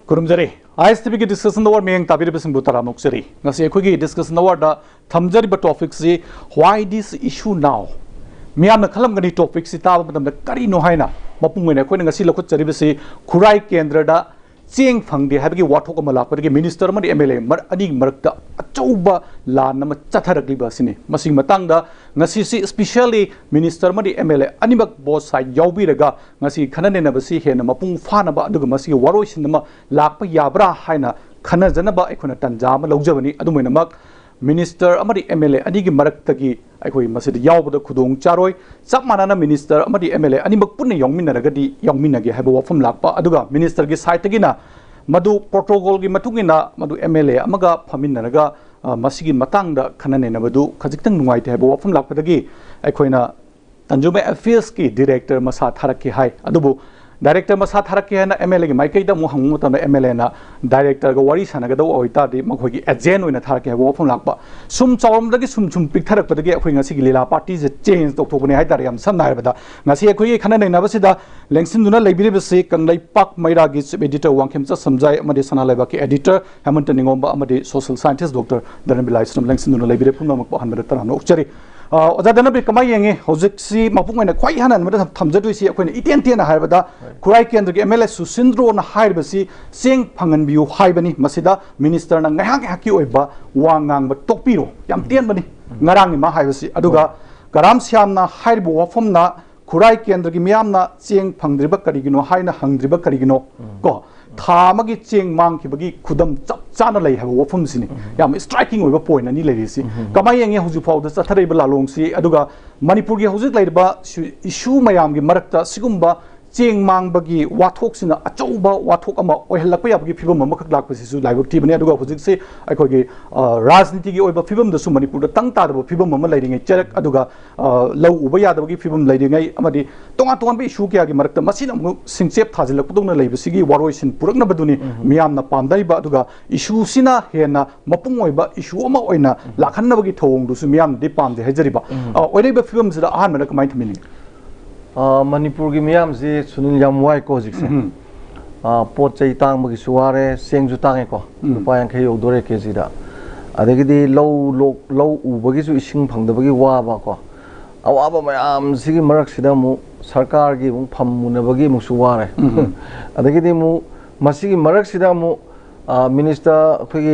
खुरुमजरी ISTV की discussion award में ताबीर बसिंबु तरा मुक्सरी ngasi अखोगी डिस्कशन अवार्ड दा थमजरी ब टॉपिक से व्हाई दिस इशू नाउ मियाम न खलम गनी टॉपिक से ताब मतम द करी नो हाइना मपुंग में कोई ngasi लखुत चरी बसे खुराई केंद्र दा चेंग फंगदे हाबगी वाथोक अमा लापदगी मिनिस्टर मदि MLA मर अनि मरकता अचौबा लान म चथरगली बसिनी मसिंग मतंगदा ngasi si स्पेशली मिनिस्टर मदि MLA अनिबक बोस साइड यावबिरगा ngasi खनने नबसी हेन मपुंग फानबा अदुग मसि वरोइसिनमा लाप याब्रा हाइना खनजनबा एखोना तंजा म लौजबनी अदुमैनमक मिनिस्टर अमदि MLA अनिगी मरकतगी अखोई मसिद यावबद खुदोंग चारोय चप मानाना मिनिस्टर अमदि MLA अनिमक पुन्ने यौमिनरगदी यौमिनगे हाबो वफम लापा अदुगा मिनिस्टर गी साइड तगिना मदु प्रोटोकॉल गी मतुगिना मदु MLA अमगा फमिनरगा मसिगी मतंगदा खनने नबदु खजिक्तंग नुवाइते हाबो वफम लापदगी अखोइना तंजुमे अफेयर्स की डायरेक्टर मसा थारके हाय अदुबु डायरेक्टर मसा थारके है ना MLA की माइकैदा मु हंगु तम MLA ना डायरेक्टर गो वरी सानगदो ओइतादि मखोगी एजेंट ओइना थारके हाबो वफम लापा सुम चौरमदगी सुम पिकथरकपदगी अखोइ ngasi की लीला पार्टी जे चेंज तोथोबने हाइतार याम समना हाइबदा ngasi अखोइ खनने नबसिदा लेंसिनदुना लेबिरिबसे कंगलै पाक मैरागी चिफ एडिटर वांखेमचा समजाय अमदि सनालाइबा के एडिटर हेमंत निंगोंबा अमदि सोशल साइंटिस्ट डॉक्टर दरनबिलाइ स्रम लेंसिनदुना लेबिरे पुनमक हनबद तरानो उक्चरी ओजादना बे कमाय येंगे हौजिकसी मपुंगैना ख्वाइ हानन मद थमजदुइसी अखोइना इटेन तेन हाइबदा खुराई केंद्र के MLA सुसिंद्रो ना हाइबसी सेंग फंगनबियु हाइबनी मसिदा मिनिस्टर ना ngahak haki oiba wangang ba tokpiro yam ten bani ngarang ma haibasi aduga karam syamna hairbo wafom na Khurai केंद्र की मियामना चेंग फंगद्रिबा करिगिनो हाइना हंगद्रिबा करिगिनो को थामगी चेंग मांगखिबगी खुदम चप चाना लई हाबो वफमसिनी याम स्ट्राइकिंग ओइबा पॉइंट अनि लेरिसी कमाय येंगे हुजु फाउद चथरैबा लालोंगसी अदुगा मणिपुर की हुजु लैरबा इशू मयामगी मरकता सिगुम्बा चेंग मांगबगी वाथोकसिना अचौबा वाथोक अमा ओहलकपा याबगी फिबम अमखक लाकपसिसु लाइबक थिबने अदुगा हुजिकसे अखोगी राजनीति की ओइबा फिबम दसु मणिपुर तंग तादबो फिबम अमा लैरिङै चरक अदुगा लौ उबा यादबगी फिबम लैरिङै अमदि तोंगा तोंगा इशू क्यागी मरकता मसिना सिंगसेप थाजिलकपदोंना लैबसिगी वारोइसिन पुरकनबदुनि मियामना पामदाइबा अदुगा इशू सिना हेना मपुंग ओइबा इशू अमा ओइना लाखन्नबगी थोंगदुसु मियाम दि पामदे हैजरिबा ओइरेबा फिबम सिदा आहानमना कमाइ थमिनि मणिपुर की मियाम से सुनील याम वाई को जिक्से पोट चई तांग बगी सुवारे सेंगजु तांगे को रुपा यांखै यौदोरे केजी दा अदगिदि लौ उबगी सु इसिंग फंगदबगी वाबा को अवाबा मयाम सिगी मरक सिदा मु सरकार की मु फम्मुनबगी मु सुवारे अदगिदि मु मसिगी मरक सिदा मु मिनिस्टर अखोगी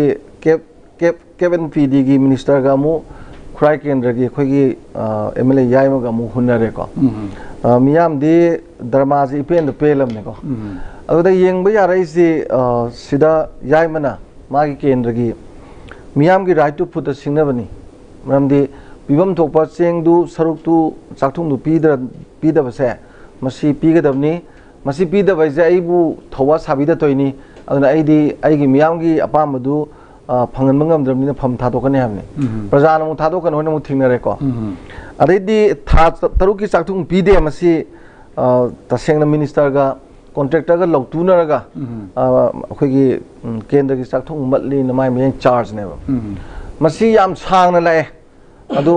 केबिन PD की मिनिस्टर गा मु खुराई केंद्र की अखोगी MLA याइमगा मु हुनरे को मियाम दि धर्माजी इपेन पेलमने को अगदा येंगबा याराइसी सिदा याइमना मागी केंद्र की मियाम की राइट टू पुट सिंगनबनी मरमदि पिबम थोपा चेंगदु सरुक्तु चाक्थुंदु पीदबसे मसी पीगदबनी मसी पीदबैसे आइबु थवा साबिदा तोइनी अदना आइदि आइगी मियाम की अपामदु फंगन मंगमद्रमनिना फम थादोकने हमने प्रजान मु थादोकन होने मु थिंगनरे को अदैदि था तरुक की चाक्थुंग पीदे मसी तसेंगना मिनिस्टर गा कॉन्ट्रैक्टर गा लौतुनरगा अखोगी केंद्र की चाक्थुंग मतली नमाय में चार्ज ने मसी याम सांगना लाए अदो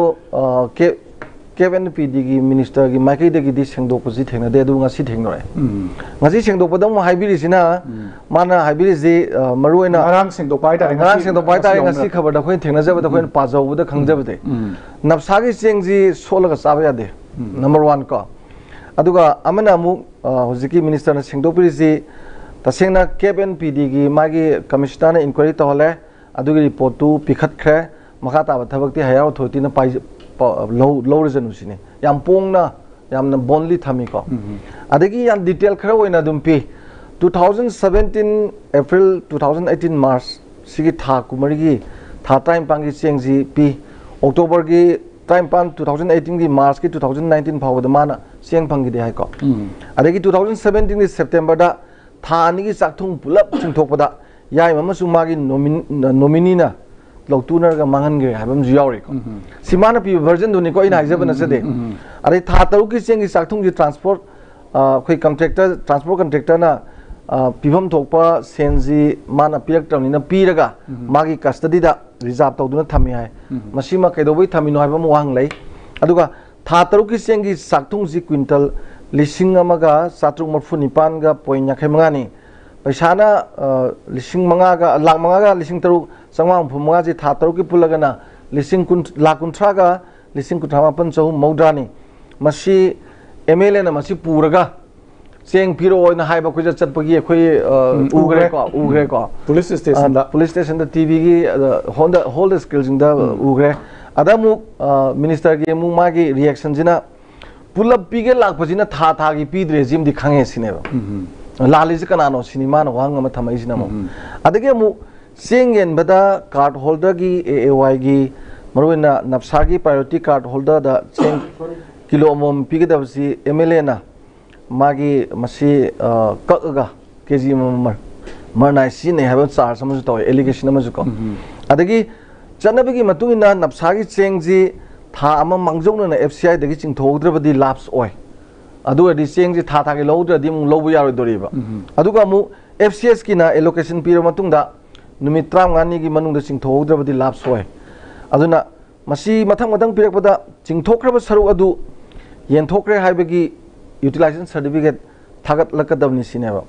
केबिन PD की मिनिस्टर की माइकैदगी दि सेंगदोपसि थेंगदे अदु ngasi थेंगनरे ngasi सेंगदोपदम हाइबिरिसिना माना हाइबिरिसि मरुइना ngarang सेंगदोपाइ तारे ngasi खबर द खोइ थेंगनजब द खोइ पाजौबद खंगजबदे नबसागी सेंगजि सोलगा चाबा यादे नंबर 1 को अदुगा अमना मु हुजिकी मिनिस्टर न सेंगदोपिरिसि तसेंगना केबिन PD की मागी कमिश्नर ने इंक्वायरी तहले अदुगी रिपोर्ट टू पिखतख्रे मखा ताब थबकति हायर अथॉरिटी न पाइ लो रिजनुसिने याम पोंगना यामना बोनली थमिको अदगी याम डिटेल खरा ओइना दुमपी 2017 अप्रैल 2018 मार्च सिगी था कुमरगी था टाइम पांगी चेंगजी पी अक्टोबर की टाइम पान 2018 की मार्च की 2019 फावद माना चेंग फंगी दे हाइको अदगी 2017 की सितंबर दा था निगी चाक्थुंग पुलप चिंथोकपदा याय ममसु मागी नोमिनीना लौतुनरगा मांगनगे हाबम जुयावरे को सीमाना पी वर्जन दुनि को इन हाइजब नसदे अरे था तरुक की चेंगी चाक्थुंग जी ट्रांसपोर्ट कोई कॉन्ट्रैक्टर ट्रांसपोर्ट कॉन्ट्रैक्टर ना पिभम थोकपा सेंजी माना पिरक्तमनिना पीरगा मागी कस्टडी दा रिजर्व तौदुना थमी हाय मसीमा कैदोबै थमिनो हाबम वांग लै अदुगा था तरुक की चेंगी चाक्थुंग जी क्विंटल 17,739 गा पॉइंट 5 मंगानी पैसाना लिसिंग मंगा लाख मंगा लिसिंग तरुक चंगवांग फुमंगा जी था तरुक की पुलगना लिसिंग लाख कुंथ्रा का लिसिंग कुंथ्रा मापन चहु मौद्रानी मसी एमएलए ना मसी पूरगा चेंग पिरो ओइना हाइबा कुजा चटपगी अखोई उग्रे को पुलिस स्टेशन दा टीवी की होल्ड स्किल्स दा उग्रे अदमु मिनिस्टर की मु मागी रिएक्शन जिना पुलब पीगे लाख पजिना था की पीद्रे जिम दि खांगे सिनेबा लालिज कनानो सिनेमा न वांग म थमाइसिना मो अदगे मु सेंगेन बदा कार्ड होल्डर की एएवाई की मरुना नफसा की प्रायोरिटी कार्ड होल्डर दा सेंग किलो मोम पीगे दबसी एमएलए ना मागी मसी कगा केजी मरनाई सिने हाबो चार्ज समझ तो एलिगेशन समझ को अदगी चनबगी मतुंगिना नफसागी चेंगजी था अमा मांगजौना एफसीआई दगी चिंथोगद्रबदी लाप्स ओय अदुअदि चेंगजी था थागे लौद्रदि मु लौबु यारोय दोरिबा अदुगा मु एफसीएस की ना एलोकेशन पीरो मतुंगदा नुमित 35 की मनुंगदा चिंथोगद्रबदी लाप्स ओय अदुना मसी मथंग मथंग पिरकपदा चिंथोख्रब सरुक अदु येंथोख्रे हाइबगी यूटिलाइजेशन सर्टिफिकेट थागत लकदबनी सिनेबा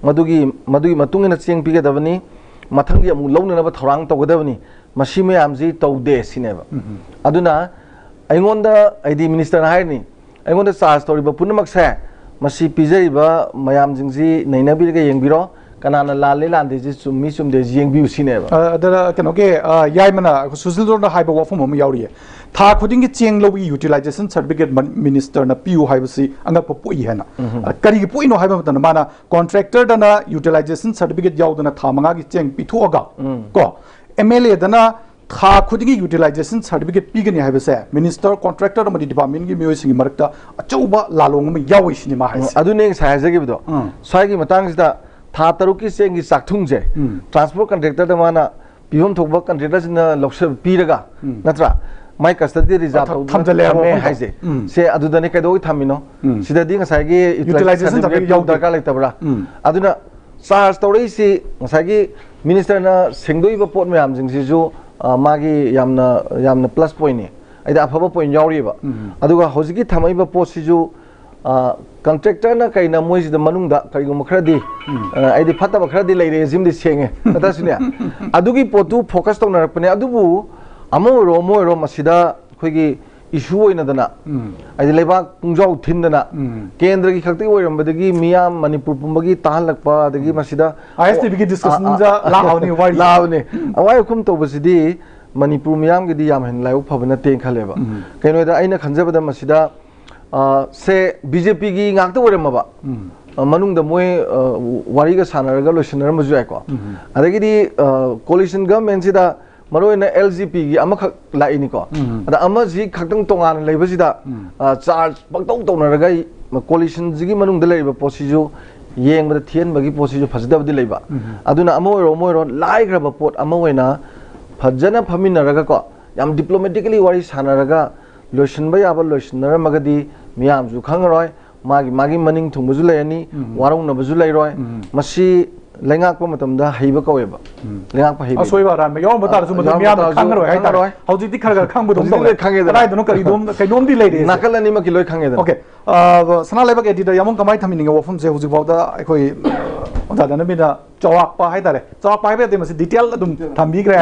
मदुगी मतुंगिना चेंग पिगदबनी मथंगी अमु लौननबा थौरांग तौगदबनी मसी मयामजी तौदे सिनेबा अदुना अइंगोंदा आईडी मिनिस्टर हाइनी अइंगोंदा चार्ज तौरिबा पुनमक से मसी पिजरिबा मयामजिंगजी नैनाबिरगा येंबिरो कनाना लाले लांदे जी चुम्मी चुमदे येंबिउ सिनेबा अदरा कनोगे याइमना सुजिलदोना हाइबा वाफम हम यावरिए था खुदिंग चेंग लौगी यूटिलाइजेशन सर्टिफिकेट मिनिस्टर ना पियु हाइबसी अंगप पोई हेना करिगी पोइनो हाइबा मतन माना कॉन्ट्रैक्टर दना यूटिलाइजेशन सर्टिफिकेट यावदना था मंगा की चेंग पिथोगा को एमएलए दना था खुदिंग यूटिलाइजेशन सर्टिफिकेट पीगनी हाइबसे मिनिस्टर कॉन्ट्रैक्टर मदि डिपार्टमेंट की मियोय सिंगी मरकता अचौबा लालोंग म यावई सिनेमा हाइस अदुने सायजगिबदो स्वाइगी मतंगसिदा था तरुकी चेंगी चाकथुंगजे ट्रांसपोर्ट कॉन्ट्रैक्टर द माना पिहोम थोबा कॉन्ट्रैक्टर सिना लौसर पीरगा नत्रा माई कस्टडी रिजर्व थमजले हाइजे से अदुदने कैदोई थमिनो सिदादी ngसाigi यूटिलाइजेशन सर्टिफिकेट याव दरकार लेतबरा अदुना चार्ज तौरैसी ngसाigi मिनिस्टर ना सेंगदोइबा पोट मयाम जिंगसिजु मागी यामना प्लस पॉइंट ने आइदा अफबा पॉइंट यावरिबा अदुगा होजिकी थमैबा पोसिजु कॉन्ट्रैक्टर ना कई ना मोइजिदा मनुंगदा करिगुम खरदी आइदि फतबा खरदी लेरे जिमदि सेंगे ततासिने अदुगी पोतु फोकस तौनरपने अदुबु अमोरो मोरो मसिदा खोगी इशू होइनदना आइदि लेबाक पुंजाउ थिनदना केंद्र की खक्ति ओइरमबदगी मियाम मणिपुर पुंबगी ताहलकपा अदगी मसिदा आईएसटीबी की डिस्कशन जा लावनी वारी लावने अवाय खुम तौबसिदी मणिपुर मियाम गिदी याम हेन लाइव फबना तें खलेबा कैनोदा आइना खंजबदा मसिदा से बीजेपी की ngakta oiremaba manung da moi wari ga sanaraga loisiner maju ai ko adagidi coalition government sida maroina LGP gi amakha laini ko ada ama ji khaktang tongan leiba sida charge bagtau tonaraga coalition ji manung da leiba posiju yengba thien bagi posiju phajadabdi leiba aduna ama oiro moiro laigraba pot ama oina phajana phaminaraga ko yam diplomatically wari sanaraga loisinba yaba loisinara magadi मियाम जु खंगरोय मागी मनिंग थुंबजु लेनी वारंग नबजु लेरोय मसी लेंगाक प मतमदा हेबा कवेबा लेंगाक प हेबा असोयबा राम यो बता रसु मद मियाम खंगरोय हाय तारोय हौजिति खरगा खंग बदम तो खंगे राय दनो करी दोम कैदोम दि लेदे नाकल अनि मकी लोय खंगे ओके सना लेबक एडिटर यमन कमाय थमिनिंग वफम से हुजु बावदा अखोय ओदा दन बिना चवाक पा हाय तारे चवाक पा बे मसी डिटेल अदुम थंबिग्रे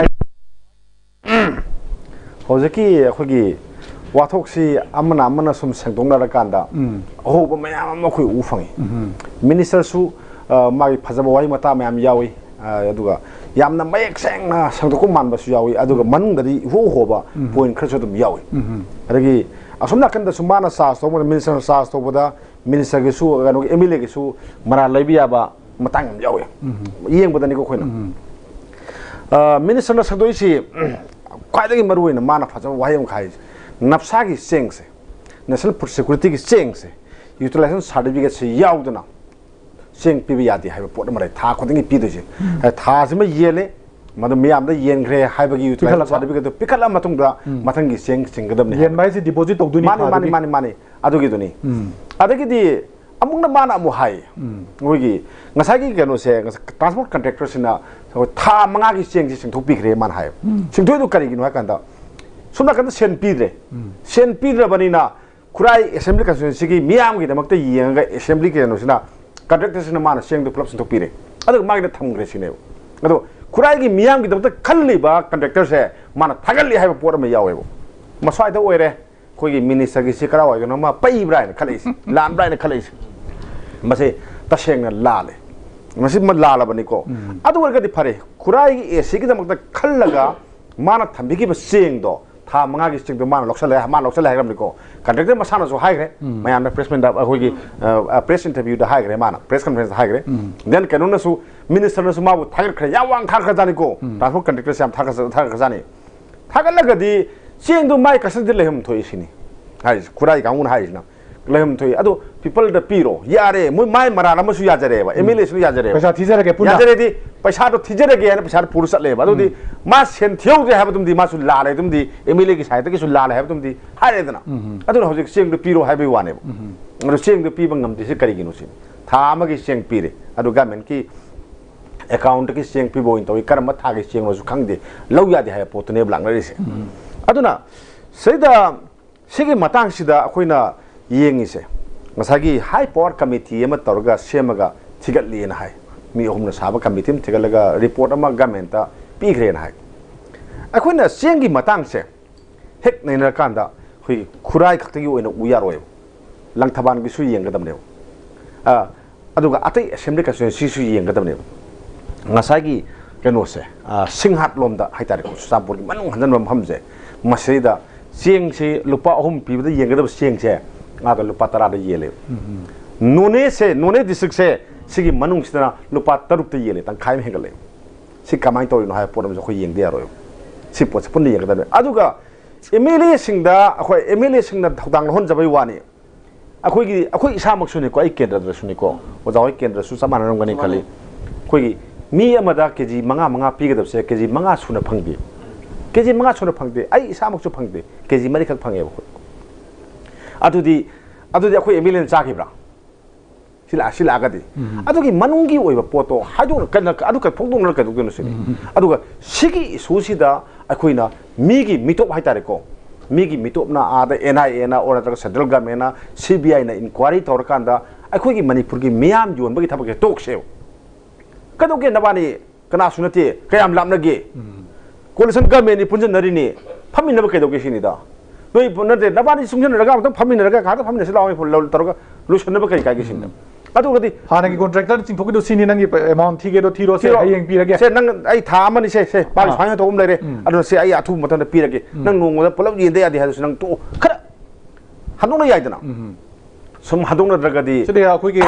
हौजिकी अखोगी वाथोक्सी अमना अमना सुम सेंदोंनारकांदा अहोब मयाम अखोय उ फंगी मिनिस्टर सु मागी फजब वाई मता मयाम यावी अदुगा यामना मयक सेंगना संगदोको मानबसु यावी अदुगा मनुंगदि हो होबा पॉइंट खरसो दम यावी अदगी असुमना कंदा सुमाना सास तो मिनिस्टर सास तो बदा मिनिस्टर के सु गनो एमएलए के सु मरा लेबि याबा मतंग यावी येंग बदनी को खोइना मिनिस्टर ना संगदोइसी क्वाइदगी मरुइना माना फजब वायम खाइ नफसा की चेंग से नेशनल फूड सिक्योरिटी की चेंग से यूटिलाइजेशन सर्टिफिकेट से याउदना चेंग पीबी यादी है पोट मरे था खुदिंग पीदोजे था से में येले मदम मियाम दा येनग्रे हाइबगी यूटिलाइजेशन सर्टिफिकेट पिकला मतुंगदा मथंगी चेंग सिंगदबने येन बाइ से डिपॉजिट तौदुनी माने अदुगी दुनी अदगिदी अमुंगना माना अमु हाय मोगी ngसागी केनो से ट्रांसपोर्ट कॉन्ट्रैक्टर सिना था मंगा की चेंग से सिंथोपिग्रे मान हाय सिंथोइदो करिगिनो हाकंदा सुमना कंदा सेन पीद्रबनीना खुराई असेंबली कंस्टिट्यूएंसी की मियाम की दमकते येंगा असेंबली के नोसिना कॉन्ट्रैक्टर सिना माना सेंग दो प्लस तो पीरे ꯑꯗꯨꯒ ꯃꯥꯒꯤꯗ ꯊꯝꯈ꯭ꯔꯦ ꯁꯤꯅꯦꯕ ꯑꯗꯣ ꯈꯨꯔꯥꯏꯒꯤ ꯃꯤꯌꯥꯝꯒꯤꯗꯃꯛꯇ ꯈꯜꯂꯤꯕ ꯀꯟꯇ꯭ꯔꯦꯛꯇꯔꯁꯦ ꯃꯥꯅ ꯊꯥꯒꯠꯂꯤ ꯍꯥꯏꯕ ꯄꯣꯠ ꯑꯃ ꯌꯥꯎꯋꯦꯕ ꯃꯁ꯭ꯋꯥꯏꯗ ꯑꯣꯏꯔꯦ ꯑꯩꯈꯣꯏꯒꯤ ꯃꯤꯅꯤꯁꯇꯔꯒꯤꯁꯤ ꯀꯔꯥꯏꯋꯥꯏꯗꯅꯣ ꯃꯥ ꯄꯩꯕ꯭ꯔꯥ ꯍꯥꯏꯅ ꯈꯜꯂꯛꯏꯁꯦ ꯂꯥꯟꯕ꯭ꯔꯥ ꯍꯥꯏꯅ ꯈꯜꯂꯛꯏꯁꯦ ꯃꯁꯤ ꯇꯁꯦꯡꯅ ꯂꯥꯜꯂꯦ ꯃꯁꯤ ꯂꯥꯜꯂꯕꯅꯤꯀꯣ ꯑꯗꯨ ꯑꯣꯏꯔꯒꯗꯤ ꯐꯔꯦ ꯈꯨꯔꯥꯏꯒꯤ ꯑꯦꯁꯤꯒꯤꯗꯃꯛꯇ ꯈꯜꯂꯒ ꯃꯥꯅ ꯊꯝꯕꯤꯈꯤꯕ ꯆꯦꯡꯗꯣ ꯊꯥ ꯃꯉꯥꯒꯤ ꯆꯦꯡꯗꯣ ꯃꯥꯅ ꯂꯧꯁꯜꯂꯦ ꯍꯥꯏꯈ꯭ꯔꯕꯅꯤꯀꯣ ꯀꯟꯇ꯭ꯔꯦꯛꯇꯔ ꯃꯁꯥꯅꯁꯨ ꯍꯥꯏꯈ꯭ꯔꯦ ꯃꯌꯥꯝꯅ ꯄ꯭ꯔꯦꯁꯃꯦꯟꯗ ꯑꯩꯈꯣꯏꯒꯤ ꯄ꯭ꯔꯦꯁ ꯏꯟꯇꯔꯚ꯭ꯌꯨꯗ ꯍꯥꯏꯈ꯭ꯔꯦ ꯃꯥꯅ ꯄ꯭ꯔꯦꯁ ꯀꯟꯐꯔꯦꯟꯁꯗ ꯍꯥꯏꯈ꯭ꯔꯦ ꯗꯦꯟ ꯀꯩꯅꯣꯅꯁꯨ ꯃꯤꯅꯤꯁꯇꯔꯅꯁꯨ ꯃꯥꯕꯨ ꯊꯥꯒꯠꯈ꯭ꯔꯦ ꯌꯥꯝ ꯋꯥꯡ ꯊꯥꯒꯠꯈ꯭ꯔꯖꯥꯠꯅꯤꯀꯣ ꯇ꯭ꯔꯥꯟꯁꯄꯣꯔꯠ ꯀꯟꯇ꯭ꯔꯦꯛꯇꯔꯁꯦ ꯌꯥꯝ ꯊꯥꯒꯠꯈ꯭ꯔꯖꯥꯠꯅꯤ ꯊꯥꯒꯠꯂꯒꯗꯤ ꯆꯦꯡꯗꯣ ꯃꯥꯏ ꯀꯁꯇꯗꯤ ꯂꯩꯐꯝ ꯊꯣꯛꯏ ꯁꯤꯅꯤ ꯍꯥꯏꯔꯤꯁꯦ ꯈꯨꯔꯥꯏ ꯀꯥꯡꯕꯨꯅ ꯍꯥꯏꯔꯤꯁꯤꯅ ꯂꯩꯐꯝ ꯊꯣꯛꯏ ꯑꯗꯣ ꯄꯤꯄꯜꯗ ꯄꯤꯔꯣ ꯌꯥꯔꯦ ꯃꯣꯏ ꯃꯥꯏ ꯃꯔꯥꯜ ꯑꯃꯁꯨ ꯌꯥꯖꯔꯦꯕ ꯑꯦꯝ ꯑꯦꯜ ꯑꯦꯁꯨ ꯌꯥꯖꯔꯦꯕ ꯄꯩꯁꯥ ꯊꯤꯖꯔꯒꯦ ꯄꯨꯟꯅ ꯌꯥꯖꯔꯦꯗꯤ ꯄꯩꯁꯥꯗꯣ ꯊꯤꯖꯔꯒꯦ ꯍꯥꯏꯅ ꯄꯩꯁꯥꯗꯣ ꯄꯨꯔ ꯆꯠꯂꯦꯕ ꯑꯗꯨꯗꯤ ꯃꯥ ꯁꯦꯟ ꯊꯤꯍꯧꯗ꯭ꯔꯦ ꯍꯥꯏꯕꯗꯨꯃꯗꯤ ꯃꯥꯁꯨ ꯂꯥꯜꯂꯦ ꯑꯗꯨꯝꯗꯤ ꯑꯦꯝ ꯑꯦꯜ ꯑꯦꯒꯤ ꯁꯥꯏꯠꯇꯒꯤꯁꯨ ꯂꯥꯜꯂꯦ ꯍꯥꯏꯕꯗꯨꯃꯗꯤ ꯍꯥꯏꯔꯦꯗꯅ ꯑꯗꯨꯅ ꯍꯧꯖꯤꯛ ꯆꯦꯡꯗꯣ ꯄꯤꯔꯣ ꯍꯥꯏꯕꯒꯤ ꯋꯥꯅꯦꯕ ꯑꯗꯣ ꯆꯦꯡꯗꯣ ꯄꯤꯕ ꯉꯝꯗ꯭ꯔꯤꯁꯦ ꯀꯔꯤꯒꯤꯅꯣ ꯁꯤꯅꯤ ꯊꯥ ꯑꯃꯒꯤ ꯆꯦꯡ ꯄꯤꯔꯦ ꯑꯗꯨ ꯒꯃꯦꯟꯠꯀꯤ ꯑꯦꯀꯥꯎꯟꯠꯇꯒꯤ ꯆꯦꯡ ꯄꯤꯕ ꯑꯣꯏꯅ ꯇꯧꯏ ꯀꯔꯝꯕ ꯊꯥꯒꯤ ꯆꯦꯡꯅꯣꯁꯨ ꯈꯪꯗꯦ ꯂꯧ ꯌꯥꯗꯦ ꯍꯥꯏꯕ ꯄꯣꯠꯇꯨꯅꯦꯕ ꯂꯥꯛꯅꯔꯤꯁꯦ ꯑꯗꯨꯅ ꯁꯤꯗ ꯁꯤꯒꯤ ꯃꯇꯥꯡꯁꯤꯗ ꯑꯩꯈꯣꯏꯅ ꯌꯦꯡꯉꯤꯁꯦ ꯉꯁꯥꯏꯒꯤ ꯍꯥꯏ ꯄꯥꯋꯔ ꯀꯃꯤꯇꯤ ꯑꯃ ꯇꯧꯔꯒ ꯁꯦꯝꯃꯒ ꯊꯤꯒꯠꯂꯤꯅ ꯍꯥꯏ ꯃꯤ ꯑꯍꯨꯝꯅ ꯁꯥꯕ ꯀꯃꯤꯇꯤ ꯑꯃ ꯊꯤꯒꯠꯂꯒ ꯔꯤꯄꯣꯔꯠ ꯑꯃ ꯒꯃꯦꯟꯠꯇ ꯄꯤꯈ꯭ꯔꯦꯅ ꯍꯥꯏ ꯑꯩꯈꯣꯏꯅ ꯆꯦꯡꯒꯤ ꯃꯇꯥꯡꯁꯦ ꯍꯦꯛ ꯅꯩꯅꯔꯀꯥꯟꯗ ꯑꯩꯈꯣꯏꯒꯤ ꯈꯨꯔꯥꯏ ꯈꯛꯇꯒꯤ ꯑꯣꯏꯅ ꯎ ꯌꯥꯔꯣꯏꯕ ꯂꯪꯊꯕꯥꯜꯒꯤꯁꯨ ꯌꯦꯡꯒꯗꯕꯅꯦꯕ ꯑꯗꯨꯒ ꯑꯇꯩ ꯑꯦꯁꯦꯝꯕ꯭ꯂꯤ ꯀꯟꯁꯇꯤꯇ꯭ꯌꯨꯟꯁꯤꯁꯨ ꯌꯦꯡꯒꯗꯕꯅꯦꯕ ꯉꯁꯥꯏꯒꯤ ꯀꯩꯅꯣꯁꯦ ꯁꯤꯡꯍꯥꯠ ꯂꯣꯝꯗ ꯍꯥꯏꯇꯥꯔꯦꯀꯣ ꯆꯨꯔꯆꯥꯟꯄꯨꯔꯒꯤ ꯃꯅꯨꯡ ꯍꯟꯖꯟꯕ ꯃꯐꯝꯁꯦ ꯃꯁꯤꯗ ꯆꯦꯡꯁꯦ ꯂꯨꯄꯥ 3 ꯄꯤꯕꯗ ꯌꯦꯡꯒꯗꯕ ꯆꯦꯡꯁꯦ ꯉꯥꯒ ꯂꯨꯄꯥ 10ꯗ ꯌꯦꯜꯂꯦꯕ ꯅꯣꯅꯦ ꯗꯤꯁꯇ꯭ꯔꯤꯛꯁꯦ ꯁꯤꯒꯤ ꯃꯅꯨꯡꯁꯤꯗꯅ ꯂꯨꯄꯥ 6ꯇ ꯌꯦꯜꯂꯦ ꯇꯪꯈꯥꯏ ꯑꯃ ꯍꯦꯟꯒꯠꯂꯦ ꯁꯤ ꯀꯃꯥꯏꯅ ꯇꯧꯔꯤꯅꯣ ꯍꯥꯏꯕ ꯄꯣꯠ ꯑꯃꯁꯨ ꯑꯩꯈꯣꯏ ꯌꯦꯡꯗ ꯌꯥꯔꯣꯏꯕ ꯁꯤ ꯄꯣꯠꯁꯦ ꯄꯨꯟꯅ ꯌꯦꯡꯒꯗꯕꯅꯦ ꯑꯗꯨꯒ ꯑꯦꯝ ꯑꯦꯜ ꯑꯦꯁꯤꯡꯗ ꯑꯩꯈꯣꯏ ꯑꯦꯝ ꯑꯦꯜ ꯑꯦꯁꯤꯡꯅ ꯊꯧꯗꯥꯡ ꯂꯧꯍꯟꯖꯕꯩ ꯋꯥꯅꯤ ꯑꯩꯈꯣꯏ ꯏꯁꯥꯃꯛꯁꯨꯅꯤꯀꯣ ꯑꯩ ꯀꯦꯟꯗ꯭ꯔꯗꯁꯨꯅꯤꯀꯣ ꯑꯣꯖꯥ ꯍꯣꯏ ꯀꯦꯟꯗ꯭ꯔꯁꯨ ꯆꯞ ꯃꯥꯟꯅꯔꯝꯒꯅꯤ ꯈꯜꯂꯤ ꯑꯩꯈꯣꯏꯒꯤ ꯃꯤ ꯑꯃꯗ ꯀꯦꯖꯤ 5 ꯄꯤꯒꯗꯕꯁꯦ ꯀꯦꯖꯤ 5 ꯁꯨꯅ ꯐꯪꯗꯦ ꯀꯦꯖꯤ 5 ꯁꯨꯅ ꯐꯪꯗꯦ ꯑꯩ ꯏꯁꯥꯃꯛꯁꯨ ꯐꯪꯗꯦ ꯀꯦꯖꯤ 4 ꯈꯛ ꯐꯪꯉꯦꯕ ꯑꯗꯨꯗꯤ ꯑꯩꯈꯣꯏ ꯑꯦꯝ ꯑꯦꯜ ꯑꯦꯅ ꯆꯥꯈꯤꯕ꯭ꯔꯥ ꯁꯤ ꯂꯥꯛꯑꯒꯗꯤ ꯑꯗꯨꯒꯤ ꯃꯅꯨꯡꯒꯤ ꯑꯣꯏꯕ ꯄꯣꯠꯇꯣ ꯍꯥꯏꯗꯣꯛꯅ ꯑꯗꯨ ꯐꯣꯡꯗꯣꯛꯅ ꯀꯩꯗꯧꯗꯣꯏꯅꯣ ꯁꯤꯅꯤ ꯑꯗꯨꯒ ꯁꯤꯒꯤ ꯏꯁꯨꯁꯤꯗ ꯑꯩꯈꯣꯏꯅ ꯃꯤꯒꯤ ꯃꯤꯇꯣꯞ ꯍꯥꯏꯇꯥꯔꯦꯀꯣ ꯃꯤꯒꯤ ꯃꯤꯇꯣꯞꯅ ꯑꯥꯗ NIA ꯑꯣꯔ ꯅꯠꯇ꯭ꯔꯒ ꯁꯦꯟꯇ꯭ꯔꯦꯜ ꯒꯚꯔꯟꯃꯦꯟꯠꯅ CBIꯅ ꯏꯟꯀ꯭ꯋꯥꯏꯔꯤ ꯇꯧꯔꯀꯥꯟꯗ ꯑꯩꯈꯣꯏꯒꯤ ꯃꯅꯤꯄꯨꯔꯒꯤ ꯃꯤꯌꯥꯝ ꯌꯣꯟꯕꯒꯤ ꯊꯕꯛꯁꯦ ꯇꯣꯛꯁꯦꯕ ꯀꯩꯗꯧꯒꯦ ꯅꯕꯥꯅꯤ ꯀꯅꯥꯁꯨ ꯅꯠꯇꯦ ꯀꯌꯥꯝ ꯂꯥꯞꯅꯒꯦ ꯀꯣꯂꯤꯁꯟ ꯒꯚꯔꯟꯃꯦꯟꯠꯅꯤ ꯄꯨꯟꯁꯤꯟꯅꯔꯤꯅꯤ ꯐꯝꯃꯤꯟꯅꯕ ꯀꯩꯗꯧꯒꯦ ꯁꯤꯅꯤꯗ ꯅꯣꯏ ꯅꯠꯇꯦ ꯅꯕꯥꯅꯤ ꯆꯨꯡꯁꯤꯟꯅꯔꯒ ꯑꯃꯨꯛꯇꯪ ꯐꯝꯃꯤꯟꯅꯔꯒ ꯉꯥꯛꯇ ꯐꯝꯃꯤꯟꯅꯁꯤ ꯂꯥꯎ ꯇꯧꯔꯒ ꯂꯣꯏꯁꯤꯟꯅꯕ ꯀꯔꯤ ꯀꯥꯏꯒꯦ ꯁꯤꯅꯤ ꯑꯗꯨꯒꯗꯤ ꯍꯥꯟꯅꯒꯤ ꯀꯣꯟꯇ꯭ꯔꯦꯛꯇꯔ ꯆꯤꯡꯊꯣꯛꯈꯤꯗꯣ ꯁꯤꯅꯤ ꯅꯪꯒꯤ ꯑꯦꯃꯥꯎꯟ ꯊꯤꯒꯦꯗꯣ ꯊꯤꯔꯣ ꯁꯦ ꯍꯌꯦꯡ ꯄꯤꯔꯒꯦ ꯁꯦ ꯅꯪ ꯑꯩ ꯊꯥ ꯑꯃꯅꯤ ꯁꯦ ꯃꯥꯒꯤ ꯁꯨꯃꯥꯏꯅ ꯇꯧꯕ ꯑꯃ ꯂꯩꯔꯦ ꯑꯗꯨꯅ ꯁꯦ ꯑꯩ ꯑꯊꯨꯕ ꯃꯇꯝꯗ ꯄꯤꯔꯒꯦ ꯅꯪ ꯅꯣꯡꯃꯗ ꯄꯨꯂꯞ ꯌꯦꯟꯗ ꯌꯥꯗꯦ ꯍꯥꯏꯗꯨꯁꯨ ꯅꯪ ꯇꯣꯛꯑꯣ ꯈꯔ ꯍꯟꯗꯣꯛꯅ ꯌꯥꯏꯗꯅ ꯁꯨꯝ ꯍꯟꯗꯣꯛꯅꯗ꯭ꯔꯒꯗꯤ ꯁꯤꯗꯤ ꯑꯩꯈꯣꯏꯒꯤ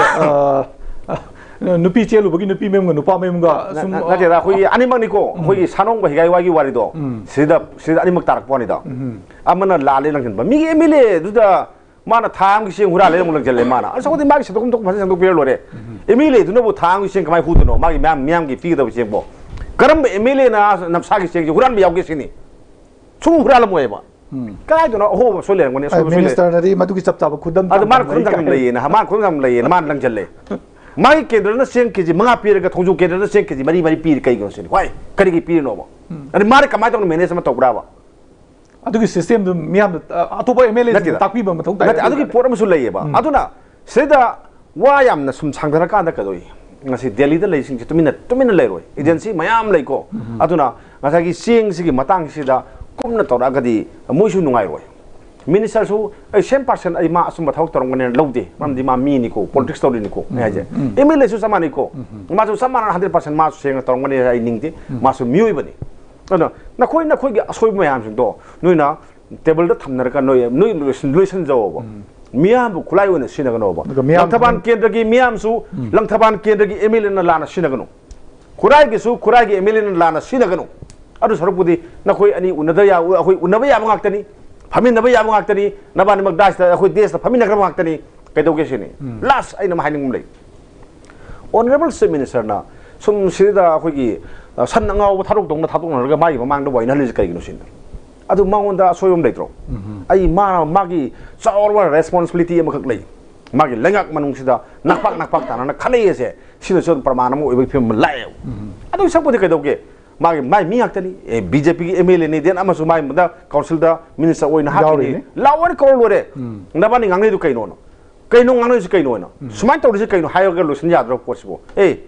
ꯅꯨꯄꯤ ꯆꯦꯜꯂꯨꯕꯒꯤ ꯅꯨꯄꯤ ꯃꯌꯨꯝꯒ ꯅꯨꯄꯥ ꯃꯌꯨꯝꯒ ꯁꯨꯝ ꯅꯠꯇꯦꯗ ꯑꯩꯈꯣꯏꯒꯤ ꯑꯅꯤꯃꯛꯅꯤꯀꯣ ꯑꯩꯈꯣꯏꯒꯤ ꯁꯥꯅꯣꯡꯕ ꯍꯤꯒꯥꯏꯋꯥꯏꯒꯤ ꯋꯥꯔꯤꯗꯣ ꯁꯤꯗ ꯑꯅꯤꯃꯛ ꯇꯥꯔꯛꯄ ꯋꯥꯅꯤꯗ ꯑꯃꯅ ꯂꯥꯜꯂꯦ ꯂꯪꯁꯤꯟꯕ ꯃꯤꯒꯤ ꯑꯦꯝ ꯑꯦꯜ ꯑꯦ ꯑꯗꯨꯗ ꯃꯥꯅ ꯊꯥ ꯑꯃꯒꯤ ꯆꯦꯡ ꯍꯨꯔꯥꯜꯂꯦ ꯑꯃꯨꯛ ꯂꯪꯁꯤꯜꯂꯦ ꯃꯥꯅ ꯑꯁꯣꯝꯗꯤ ꯃꯥꯒꯤ ꯁꯦꯟꯗꯣꯛ ꯐꯖꯅ ꯁꯦꯟꯗꯣꯛꯄꯤꯔ ꯂꯣꯏꯔꯦ ꯑꯦꯝ ꯑꯦꯜ ꯑꯦꯗꯨꯅꯕꯨ ꯊꯥ ꯑꯃꯒꯤ ꯆꯦꯡ ꯀꯃꯥꯏꯅ ꯍꯨꯗꯣꯏꯅꯣ ꯃꯥꯒꯤ ꯃꯤꯌꯥꯝꯒꯤ ꯄꯤꯒꯗꯕ ꯆꯦꯡꯕꯣ ꯀꯔꯝꯕ ꯑꯦꯝ ꯑꯦꯜ ꯑꯦꯅ ꯅꯝꯁꯥꯒꯤ ꯆꯦꯡꯁꯦ ꯍꯨꯔꯥꯟꯕ ꯌꯥꯎꯒꯦ ꯁꯤꯅꯤ ꯁꯨꯝ ꯍꯨꯔꯥꯜꯂꯝꯃꯣꯏꯕ ꯀꯗꯥꯏꯗꯅꯣ ꯑꯍꯣꯕ ꯁꯣꯏ ꯂꯩꯔꯝꯒꯅꯤ ꯃꯤꯅꯤꯁꯇꯔꯅꯗꯤ ꯃꯗꯨꯒꯤ ꯆꯞ ꯆꯥꯕ ꯈꯨꯗꯝ ꯑꯗꯨ ꯃꯥꯅ ꯈꯨꯗꯝ ꯂꯩꯌꯦꯅ ꯃꯥꯅ ꯂꯪꯁꯤꯜꯂꯦ ꯃꯥꯒꯤ ꯀꯦꯟꯗ꯭ꯔꯅ ꯆꯦꯡ ꯀꯦꯖꯤ 5 ꯄꯤꯔꯒ ꯊꯣꯡꯖꯨ ꯀꯦꯟꯗ꯭ꯔꯅ ꯆꯦꯡ ꯀꯦꯖꯤ 4 ꯄꯤꯔꯤ ꯀꯩꯒꯤꯅꯣ ꯁꯤꯅꯤ ꯍꯣꯏ ꯀꯔꯤꯒꯤ ꯄꯤꯔꯤꯅꯣꯕ ꯑꯗꯨ ꯃꯥꯅ ꯀꯃꯥꯏꯅ ꯇꯧꯅ ꯃꯦꯅꯦꯖ ꯑꯃ ꯇꯧꯕ꯭ꯔꯥꯕ ꯑꯗꯨꯒꯤ ꯁꯤꯁꯇꯦꯝꯗꯨ ꯃꯤꯌꯥꯝꯅ ꯑꯇꯣꯞꯄ ꯑꯦꯝ ꯑꯦꯜ ꯑꯦꯁꯤꯡ ꯇꯥꯛꯄꯤꯕ ꯃꯊꯧ ꯇꯥꯏ ꯑꯗꯨꯒꯤ ꯄꯣꯠ ꯑꯃꯁꯨ ꯂꯩꯌꯦꯕ ꯑꯗꯨꯅ ꯁꯤꯗ ꯋꯥ ꯌꯥꯝꯅ ꯁꯨꯝ ꯁꯥꯡꯊꯔꯀꯥꯟꯗ ꯀꯩꯗꯧꯏ ꯉꯁꯤ ꯗꯦꯜꯂꯤꯗ ꯂꯩꯁꯤꯡꯁꯤ ꯇꯨꯃꯤꯟꯅ ꯂꯩꯔꯣꯏ ꯑꯦꯖꯦꯟꯁꯤ ꯃꯌꯥꯝ ꯂꯩꯀꯣ ꯑꯗꯨꯅ ꯉꯁꯥꯏꯒꯤ ꯆꯦꯡꯁꯤꯒꯤ ꯃꯇꯥꯡꯁꯤꯗ ꯀꯨꯞꯅ ꯇꯧꯔꯛꯑꯒꯗꯤ ꯃꯣꯏꯁꯨ ꯅꯨꯡꯉꯥꯏꯔꯣꯏ ꯃꯤꯅꯤꯁꯇꯔꯁꯨ ꯑꯩ ꯁꯦꯝ ꯄꯥꯔꯁꯟ ꯑꯩ ꯃꯥ ꯑꯁꯨꯝꯕ ꯊꯕꯛ ꯇꯧꯔꯝꯒꯅꯤꯅ ꯂꯧꯗꯦ ꯃꯔꯝꯗꯤ ꯃꯥ ꯃꯤꯅꯤꯀꯣ ꯄꯣꯂꯤꯇꯤꯛꯁ ꯇꯧꯔꯤꯅꯤꯀꯣ ꯑꯩ ꯍꯥꯏꯁꯦ ꯑꯦꯝ ꯑꯦꯜ ꯑꯦꯁꯨ ꯆꯞ ꯃꯥꯟꯅꯩꯀꯣ ꯃꯥꯁꯨ ꯆꯞ ꯃꯥꯟꯅꯅ 100% ꯃꯥꯁꯨ ꯁꯦꯡꯅ ꯇꯧꯔꯝꯒꯅꯤ ꯑꯩ ꯅꯤꯡꯗꯦ ꯃꯥꯁꯨ ꯃꯤꯑꯣꯏꯕꯅꯤ ꯑꯗꯨꯅ ꯅꯈꯣꯏꯒꯤ ꯑꯁꯣꯏꯕ ꯃꯌꯥꯝꯁꯤꯡꯗꯣ ꯅꯣꯏꯅ ꯇꯦꯕꯜꯗ ꯊꯝꯅꯔꯒ ꯅꯣꯏ ꯂꯣꯏꯁꯤꯟꯖꯧꯕ ꯃꯤꯌꯥꯝꯕꯨ ꯈꯨꯠꯂꯥꯏ ꯑꯣꯏꯅ ꯁꯤꯖꯤꯟꯅꯒꯅꯣꯕ ꯂꯪꯊꯕꯥꯜ ꯀꯦꯟꯗ꯭ꯔꯒꯤ ꯃꯤꯌꯥꯝꯁꯨ ꯂꯪꯊꯕꯥꯜ ꯀꯦꯟꯗ꯭ꯔꯒꯤ ꯑꯦꯝ ꯑꯦꯜ ꯑꯦꯅ ꯂꯥꯟꯅ ꯁꯤꯖꯤꯟꯅꯒꯅꯨ ꯈꯨꯔꯥꯏꯒꯤꯁꯨ ꯈꯨꯔꯥꯏꯒꯤ ꯑꯦꯝ ꯑꯦꯜ ꯑꯦꯅ ꯂꯥꯟꯅ ꯁꯤꯖꯤꯟꯅꯒꯅꯨ ꯑꯗꯨ ꯁꯔꯨꯛꯄꯨꯗꯤ ꯅꯈꯣꯏ ꯑꯅꯤ ꯑꯩꯈꯣꯏ ꯎꯅꯕ ꯌꯥꯕ ꯉꯥꯛꯇꯅꯤ ꯐꯝꯃꯤꯟꯅꯕ ꯌꯥꯕ ꯉꯥꯛꯇꯅꯤ ꯅꯕꯥꯅꯤꯃꯛ ꯗꯥꯏꯁꯇ ꯑꯩꯈꯣꯏ ꯗꯦꯁꯇ ꯐꯝꯃꯤꯟꯅꯈ꯭ꯔꯕ ꯉꯥꯛꯇꯅꯤ ꯀꯩꯗꯧꯒꯦ ꯁꯤꯅꯤ ꯂꯥꯁ ꯑꯩꯅ ꯍꯥꯏꯅꯤꯡꯕ ꯂꯩ ꯑꯣꯅꯔꯦꯕꯜ ꯆꯤꯐ ꯃꯤꯅꯤꯁꯇꯔꯅ ꯁꯨꯝ ꯁꯤꯗ ꯑꯩꯈꯣꯏꯒꯤ ꯁꯟ ꯑꯉꯥꯎꯕ ꯊꯥꯗꯣꯛꯇꯧꯅ ꯊꯥꯗꯣꯛꯅꯔꯒ ꯃꯥꯒꯤ ꯃꯃꯥꯡꯗ ꯋꯥꯏꯅꯍꯜꯂꯤꯁꯤ ꯀꯩꯒꯤꯅꯣ ꯁꯤꯅꯤ ꯑꯗꯨ ꯃꯉꯣꯟꯗ ꯑꯁꯣꯏꯕ ꯑꯃ ꯂꯩꯇ꯭ꯔꯣ ꯑꯩ ꯃꯥꯒꯤ ꯆꯥꯎꯔꯕ ꯔꯦꯁꯄꯣꯟꯁꯤꯕꯤꯂꯤꯇꯤ ꯑꯃꯈꯛ ꯂꯩ ꯃꯥꯒꯤ ꯂꯩꯉꯥꯛ ꯃꯅꯨꯡꯁꯤꯗ ꯅꯥꯛꯄꯥꯛ ꯇꯥꯅꯅ ꯈꯜꯂꯛꯏꯁꯦ ꯁꯤꯅꯁꯨ ꯄ꯭ꯔꯃꯥꯟ ꯑꯃ ꯑꯣꯏꯕꯒꯤ ꯐꯤꯕꯝ ꯑꯃ ꯂꯥꯛꯑꯦꯕ ꯑꯗꯨꯒꯤ ꯁꯛꯄꯨꯗꯤ ꯀꯩꯗꯧꯒꯦ ꯃꯥꯏ ꯃꯤ ꯉꯥꯛꯇꯅꯤ BJPꯒꯤ ꯑꯦꯝ ꯑꯦꯜ ꯑꯦꯅꯤ ꯗꯦꯟ ꯑꯃꯁꯨ ꯃꯥꯏ ꯀꯥꯎꯟꯁꯤꯜꯗ ꯃꯤꯅꯤꯁꯇꯔ ꯑꯣꯏꯅ ꯍꯥꯞꯈꯤꯅꯤ ꯂꯥꯎꯑꯣꯅ ꯀꯧꯔ ꯂꯣꯏꯔꯦ ꯅꯕꯥꯅꯤ ꯉꯥꯡꯅꯩꯗꯨ ꯀꯩꯅꯣ ꯉꯥꯡꯅꯩꯁꯤ ꯀꯩꯅꯣ ꯁꯨꯃꯥꯏꯅ ꯇꯧꯔꯤꯁꯤ ꯀꯩꯅꯣ ꯍꯥꯏꯔꯒ ꯂꯣꯏꯁꯤꯟ ꯌꯥꯗ꯭ꯔꯕ ꯄꯣꯠꯁꯤꯕꯨ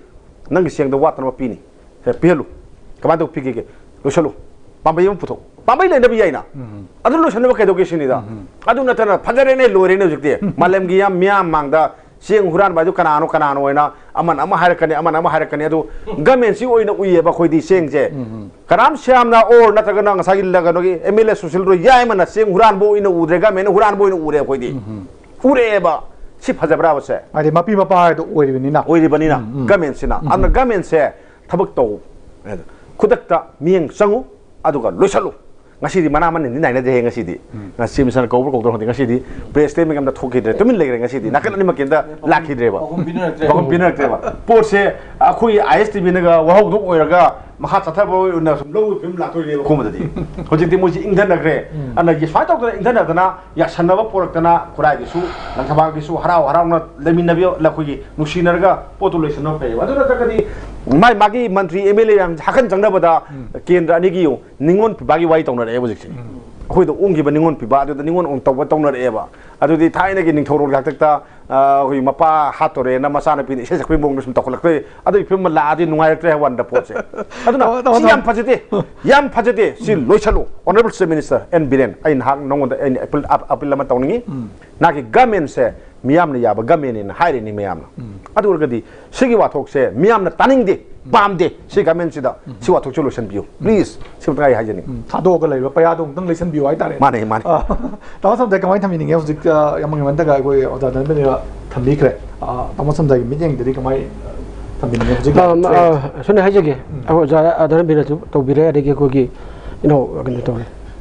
नंग सेंग द वात न पीनी हे पेलु कमा तो पीके के लोसलो पांबई म पुथो पांबई लेन बि याइना अदु लोसन ब कैदो के सिनिदा अदु नतना फजरे ने लोरे ने जुक्ते मालम गी याम म्याम मांगदा सेंग हुरान बाजु कनानो कनानो होइना अमन अमा हारकने अदु गवर्नमेंट सी ओइना उइएबा खोइदी सेंग जे कराम श्यामना और नतगना ngसागी लगनोगी एमएलए सुशील रो याइमना सेंग हुरान बो इना उद्रे गवर्नमेंट हुरान बो इना उरे खोइदी उरेबा सी फजबरा बसे अरे मपी मपा है तो ओइरिबनिना गवर्नमेंट सिना अन गवर्नमेंट से थबक तो खुदक्ता मियंग संगु अदुगा लोसलु ngasi mana mana ni naina de ngasi di ngasi misan ko ko to ngasi di press te megam da thoki de tumin legre ngasi di nakal ni makinda lakhi de ba bagum binar te ba por se akhui ISTV naga wahok duk oiraga makha chatha bo na sum lo film la to de ko ma di hojik ti moji ingdan nagre ana gi swai tok ingdan na ya sanaba porak tana kurai gi su langthaba gi su harau na lemin nabi la khoi nusinarga population no pe adu na ka di mai magi mantri MLA yam hakan jangna bada kendra ani gi ningon bagi wai tong na re bojik khoi do ong gi ba ningon pi ba adu ningon ong taw tong na re ba adu di thaina gi ning thoro ga tak ta khoi mapa hatore na masana pi se sakpi mong sum takolak te adu film la adi nungai tre wan da pot se adu na si yam phajete si loichalo honorable chief minister N Biren ain hang nong da apil lama tawningi na ki government se मियाम ने याब गमेन इन हाइरे नि मियाम अदु गदि सिगि वाथोक से मियाम न तानिंग दे palm दे सि गमेन सिदा सि वाथोक solution बियो please सिमताय हाइजनि थादो ग लैबा पया दो तंग लेसन बियो हाइ तारे माने तम सम दे कमाइ थमिनिंग हुजिक यमंग मन तगा कोइ ओदा दन बेने थमबि खरे तम सम दे मिजेंग दे कमाइ थमिनिंग हुजिक सुने हाइजगे अहो जा दन बेने तो बिरे अदे कोगी यू नो गन तो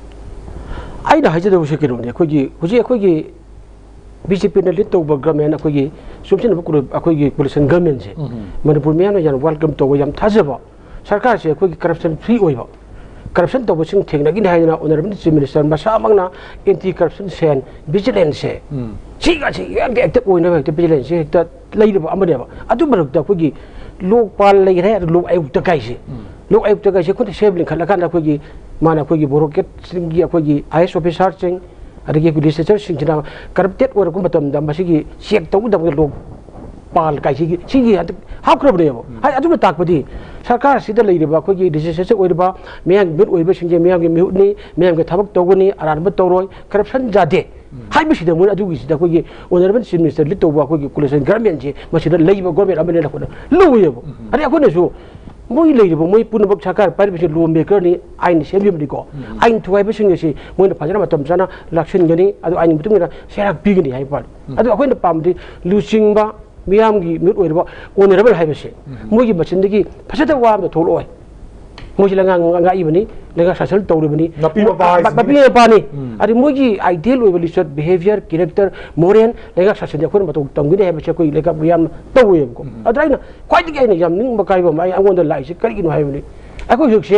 आइना हाइजदो सिकिरोने कोगी हुजि कोगी BJP ने लीड तौब गवर्नमेंट अखोगी सुमसिन बकुर अखोगी पोलिसन गवर्नमेंट से मनपुर मियानो यान वेलकम तो यम थाजबा सरकार से अखोगी करप्शन फ्री ओइबा करप्शन तौब सिंग थेंगनागी हायना ऑनरेबल चीफ मिनिस्टर मसा मंगना एंटी करप्शन सेन विजिलेंस से सिगा छि याम एक्टिव ओइना बे विजिलेंस से एकता लेइबा अमनेबा अदु मरक अखोगी लोकपाल लेरे लोक आयुक्त काइसे लोक आयुक्त काइसे खुद सेबलिंग खलकान अखोगी माना अखोगी बोरोकेट सिंगी अखोगी आईएएस ऑफिसर सिंग अदगी रिसर्चर सिंजना करप्टेड और को मतम द मसिगी चेक तौ दम लोक पाल काइसिगी सिगी हाख्रबनेबो हाय अदु ताकबदी सरकार सिदा लेरिबा खोगी रिसर्चर ओइरबा मियां बिट ओइबा सिंगे मियां गे मिहुनी मियां गे थाबक तौगनी अरानब तौरोय करप्शन जादे हाय बिसिदा मोन अदुगी सिदा खोगी ऑनरेबल चीफ मिनिस्टर लिट तौबा खोगी कुलेसन गवर्नमेंट जे मसिदा लेइबा गवर्नमेंट अमने लखोना लुयेबो अरे अखोनेसु मोई लेरिबो मोई पुनबक सरकार पारिबसे लॉ मेकर नि आइन सेबिमनि को आइन थुवाइबसिंग से मोइन फजना मतम जाना लक्षण गनी अदु आइन मुतुंगना सेराक पिगनि हाय पाल अदु अखोइन पामदि लुचिंगबा मियामगी मिट ओइरबा ऑनरेबल हाइबसे मोगी मचिनदगी फसदा वाम थोलोय मोजी लंगा इबनि लंगा सासल तौरबनि नपी पानी अदि मोगी आइडियल ओइबा लिसट बिहेवियर कैरेक्टर मोरल लंगा सासल अखोन मतौ तंगिने हाइबसे कोइ लेका मियाम तौयेब को अद्राइना क्वाइदगी आइना याम निंग बकाइबा माइ अंगोंदा लाइसे करिगिनो हाइबनि अखो हुक्से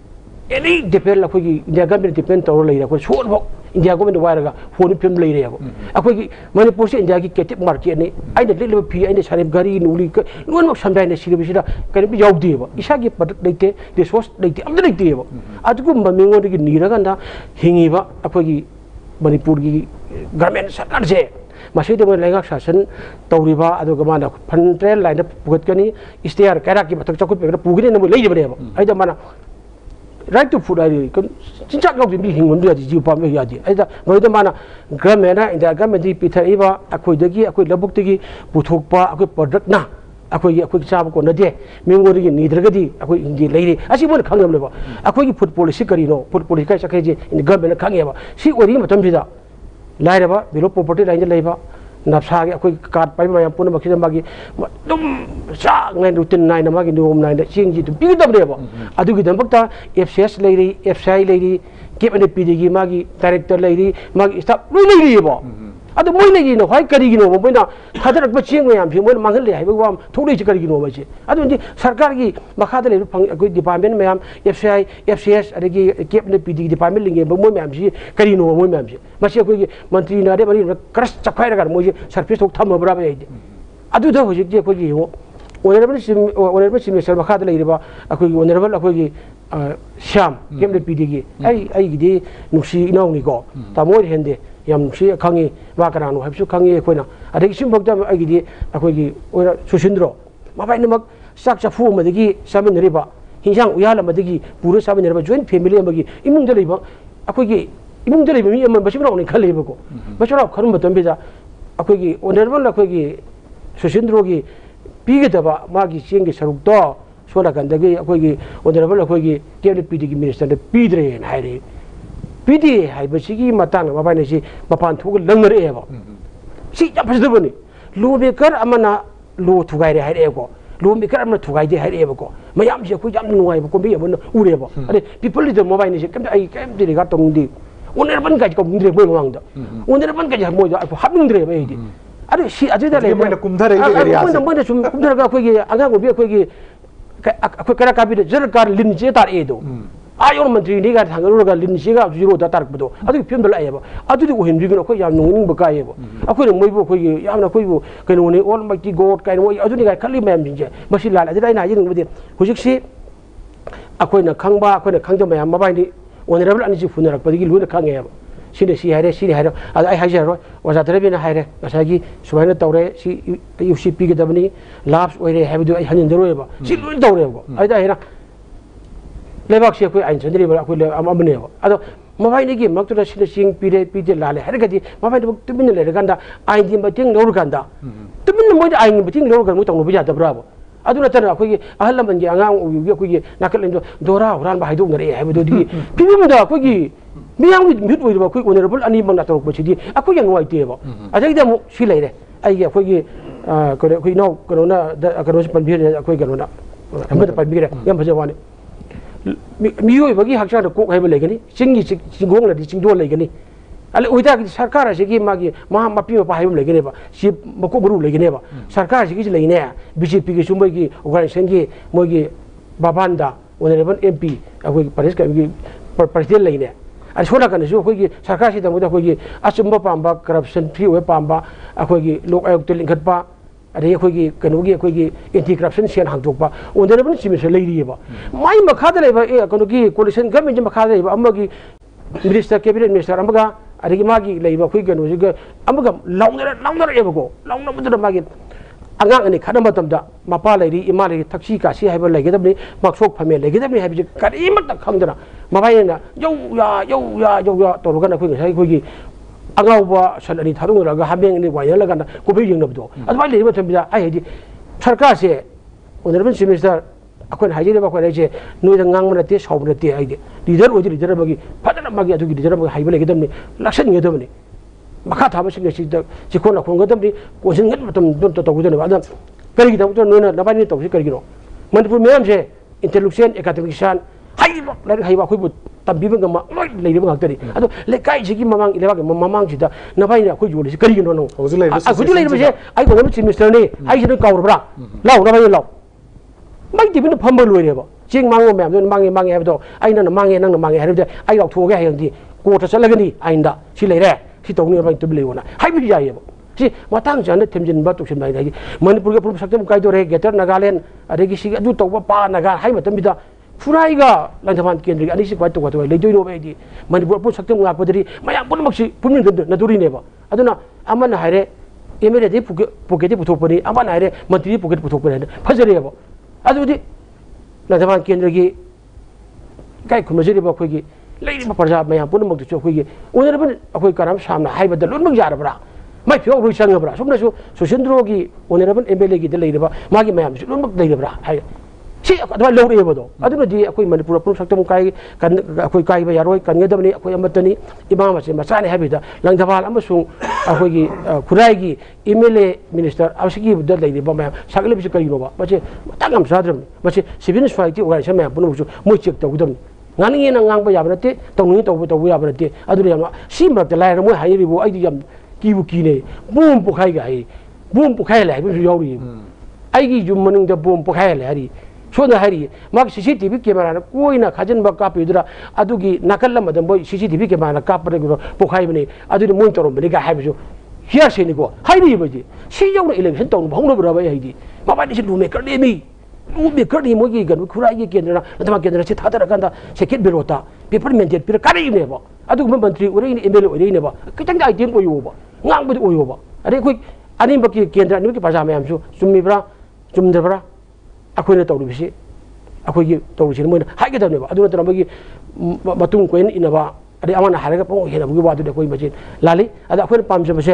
एनी डिपेंड अखोगी इंडिया गवर्नमेंट डिपेंड तौर लेरा को सोरबो इंडिया गवर्नमेंट वायरगा फोन फिल्म लेरे याबो अखोगी मणिपुर से इंडिया की कैटिव मार्केट ने आइना लेले फी आइना सारेब गाड़ी नुली लोनमक समझाइना सिरिबिसिदा करिबि यावदिबो इसागी प्रोडक्ट लेते रिसोर्स लेते अमद लेतेबो अदुगु ममिंगोदगी नीरगंदा हिंगिबा अखोगी मणिपुर की गवर्नमेंट सरकार से मसीद लेगा शासन तौरीबा अदुगा माना फंट्रेल लाइन पुगतकनी इस्तेयार कैरा की मथक चकुत पे पुगिने नमु लेजबनेबो आइदा माना राइट टू फूड आई चिंचा गाव बि हिंगन बिया जिउ पाम यादि आइदा मोइदा माना गवर्नमेंट इंडिया गवर्नमेंट दी पिथाइबा अखोइदगी अखोइ लबुक्तगी पुथोकपा अखोइ प्रोडक्ट ना अखोइ चाब को नदे मिंगोदगी नीद्रगदी अखोइ इंदि लेरे असि मोन खंगमलेबा अखोइ फूड पॉलिसी करिनो फूड पॉलिसी काय सखैजे इन गवर्नमेंट खंगेबा सी ओरि मतम बिदा लाइरबा बिलो प्रॉपर्टी लाइन लेबा नफसागे अखोइ कार्ड पाइबा मया पुन बखिदा मागी दुम सा ngai rutin nai na magi niom nai da chingji tu pi dam reba adugi dambakta FCS leiri FCI leiri kep ane pdgi magi director leiri magi staff lui leiri ba adu moi leiri no hai kari gi no moi na khadarak ba ching yam phi moi mangal le hai ba wam thodi chi kari gi no ba che adu ndi sarkar gi makha da le phang agoi department mayam FCI FCS adagi kep ane pdgi department linge ba moi mayam ji kari no moi mayam ji masi agoi mantri na de bari crash chakhai ra moi service thok tham bra ba ide adu da hojik je ko gi ho honourable chief minister मखाद लेरिबा अखोगी honourable अखोगी श्याम केम दे पीडीगी आई गिदी नुसी इनाउनी को तामोर हेंदे याम नुसी खंगी वा करानो हाबसु खंगी अखोइना अदगी सिम भक्ता आई गिदी अखोगी ओरा सुशिंद्रो माबाइनमक sak chafu madagi samin riba hinsang uyala madagi pura samin riba joint family amagi imung da leiba akoi gi imung da leiba mi am basibra oni khaliba ko basura kharum batam beja akoi gi honorable akoi gi Sushindro gi pige daba magi chengi saruk to sona kandagi akoi gi honorable akoi gi cabinet pd gi minister da pidre en haire pd haiba sigi matang ma bane si mapan thug langre eba si ya pasdabani lo beker amana lo thugai re haire ko lo beker amana thugai de haire ko mayam si akoi jam nuai ko bi abon ure ba ade people is the mobile ni kam ai kam de ga tong di oner ban ga ko mundre mo wang da oner ban ga mo da habing dre ba idi ade si ajida le mo kumdare area mo sum kumdare ga khoi gi anga go bi khoi gi akoi kara ka bi de jar kar lin je tar e do ayon mantri ni ga thangaro ga lin si ga zero da tar bdo adu pim dal ayaba adu di ohin rigno khoi yam nung ba ka yebo akoi ne moi bo khoi gi yam na khoi bo kai no ne all mighty god kai no adu ni ga khali mem jinje basi lal adu dai na yin budi hujik si akoi na khangba akoi na khangja mayam mabai ni honorable ani ji funarak padi gi lu na khangya sini si haire adu ai hajar ro waja tare bina haire asagi subaina tawre si UCP gi dabni labs oire habidu ai hanin daro ba si lu tawre ba ai da hena lebak si akoi ain chandri ba akoi le amamne ba ado mabai ni gi maktu da sini sing pide lale har gadi mabai du tumin le ganda ain di bating lor ganda tumin mo da ain bating lor gan mo tang no bija da bravo adu na tan akoi ahal lam gi angang u akoi gi nakal endo dora uran ba haidu ngare habidu di pibim da akoi gi miyang mit oi ba khoi honorable ani bang na torok ba chidi akoi yang wai te ba ajai da mo si lai re ai gi akoi gi ko khoi no ko na ko no pan bi re akoi ga no na am da pan bi re yam bhaja wani mioi bagi hakcha da ko hai ba lai gani singi singong la di singdo lai gani ale oida gi sarkar se gi magi ma mapi pa hai lai gani ba si mako guru lai gani ba sarkar se gi lai ne BJP gi sumbai gi organization gi mo gi babanda honorable MP akoi paris ka gi president lai ne a sona kan su khoi gi sarkar si da mo da khoi gi asumba pamba corruption free we pamba akhoi gi lok ayok tel ingkhat pa ade khoi gi kanu gi khoi gi anti corruption sian hang tok pa honorable si se lai ri ba mai makha da le ba e kanu gi coalition government ji makha da ba amagi minister cabinet minister amaga ade gi magi lai ba khoi kanu gi amaga laungna e ba ko laungna mu da magi angang ani khadam matam da mapa lai ri ima lai taxi ka si haiba lai gedam ni maksok phame lai gedam ni haibi kari mat khangdana mabai na yo ya to ro kana khoi sai khoi gi agaw ba salani tharung ra ga habeng ni wa yala kana ko be yeng nabdo adbai lai ba thambida ai hedi sarkar se honorable minister akon haji le ba ko lai je noi da ngang mana te saw na te ai de leader oji leader ba gi phadana magi adu gi leader ba haiba lai gedam ni laksan gedam ni makha thaba sing si da si ko na khong gadam ni ko sin ngat matam don to gu de ba da kari da to no na ba ni to si kari no manipur meyam se intellectual academician hai ba la hai ba khoi bu tambi ba ma loi le ba ngak tari ado le kai si gi mamang ile ba ga mamang si da na ba ni khoi ju le si kari no no a khoi le ba se ai ko na chief minister ni ai si no kaur bra law na ba ni law mai ti bin pham ba loi re ba jing mang mo mem mang e ba to ai na mang e nang na mang e ha de ai law thu ga hai di ko ta sala ga ni ai da si le re si tong ni ba tu le wona hai bi ja ye ba si matang jan themjin ba to sin bai gi manipur ga pur saktam kai do re getar nagaland adegi si adu to ba pa naga hai matam bi da furai ga langthaman kendri ani si kwai to le doi no be di manipur pur saktam nga podri mayam pun mak si pumin gand na duri ne ba aduna amana haire emere de puketi puthok pani amana haire mantri puketi puthok pani phajare ba adu di langthaman kendri gi kai khumajiri ba khoi gi leiri ba parja mayam pun mak to khoi gi oner ban akhoi karam samna hai ba da lon mak jar bra mai phyo ru sang bra somna su Sushindro gi honorable MLA gi de leiri ba magi mayam su lon mak leiri bra hai si adwa lo re ba do aduna di akoi manipur pun saktam kai kan akoi kai ba yaroi kan ngedam ni akoi amatani imam se masane habida langdawal amasung akoi gi khurai gi MLA minister awsigi da leiri ba mayam sagle bi kai no ba bache tangam sadram bache civil society organization mayam pun su moi check to gudam ngani na ngang ba yabrate tongni to yabrate adu yam si mak de lai mo hai ri bo ai di yam kibu kine bom pokhai ga hai bom pokhai lai bi yauri ai gi jum manung da bom pokhai lai hari soda hari mak CCTV camera na koi na khajan ba ka pidura adu gi nakal lam da boy CCTV camera na ka pare go pokhai bani adu ni mon torom bani ga hai bi hiya se ni ko hai ri bi si yaw na election tong bhong no bra ba hai di ma ba ni si lu me kar de mi umi kerni mogi gan kurai gi kendra natama kendra se thadara ganda second birota paper maintain pir kari ne ba adu mantri ure ni MLA ure ne ba kitang dai tin ko yo ba ngang bu yo ba are khoi ani ba ki kendra ni ki paja mayam su summi bra chumdra bra ꯑꯩꯈꯣꯏꯅ ꯇꯧꯔꯤꯕꯁꯤ ꯑꯩꯈꯣꯏꯒꯤ ꯇꯧꯔꯤꯁꯤꯅ ꯃꯣꯏꯅ ꯍꯥꯏꯒꯗꯕꯅꯦꯕ ꯑꯗꯨ ꯅꯠꯇꯅ ꯃꯣꯏꯒꯤ ꯃꯇꯨꯡ ꯀꯣꯏꯅ ꯏꯟꯅꯕ ꯑꯗꯩ ꯑꯃꯅ ꯍꯥꯏꯔꯒ ꯄꯨꯡ ꯍꯦꯟꯅꯕꯒꯤ ꯋꯥꯗꯨꯗꯤ ꯑꯩꯈꯣꯏ ꯃꯆꯤꯟ ꯂꯥꯜꯂꯤ ꯑꯗ ꯑꯩꯈꯣꯏꯅ ꯄꯥꯝꯖꯕꯁꯦ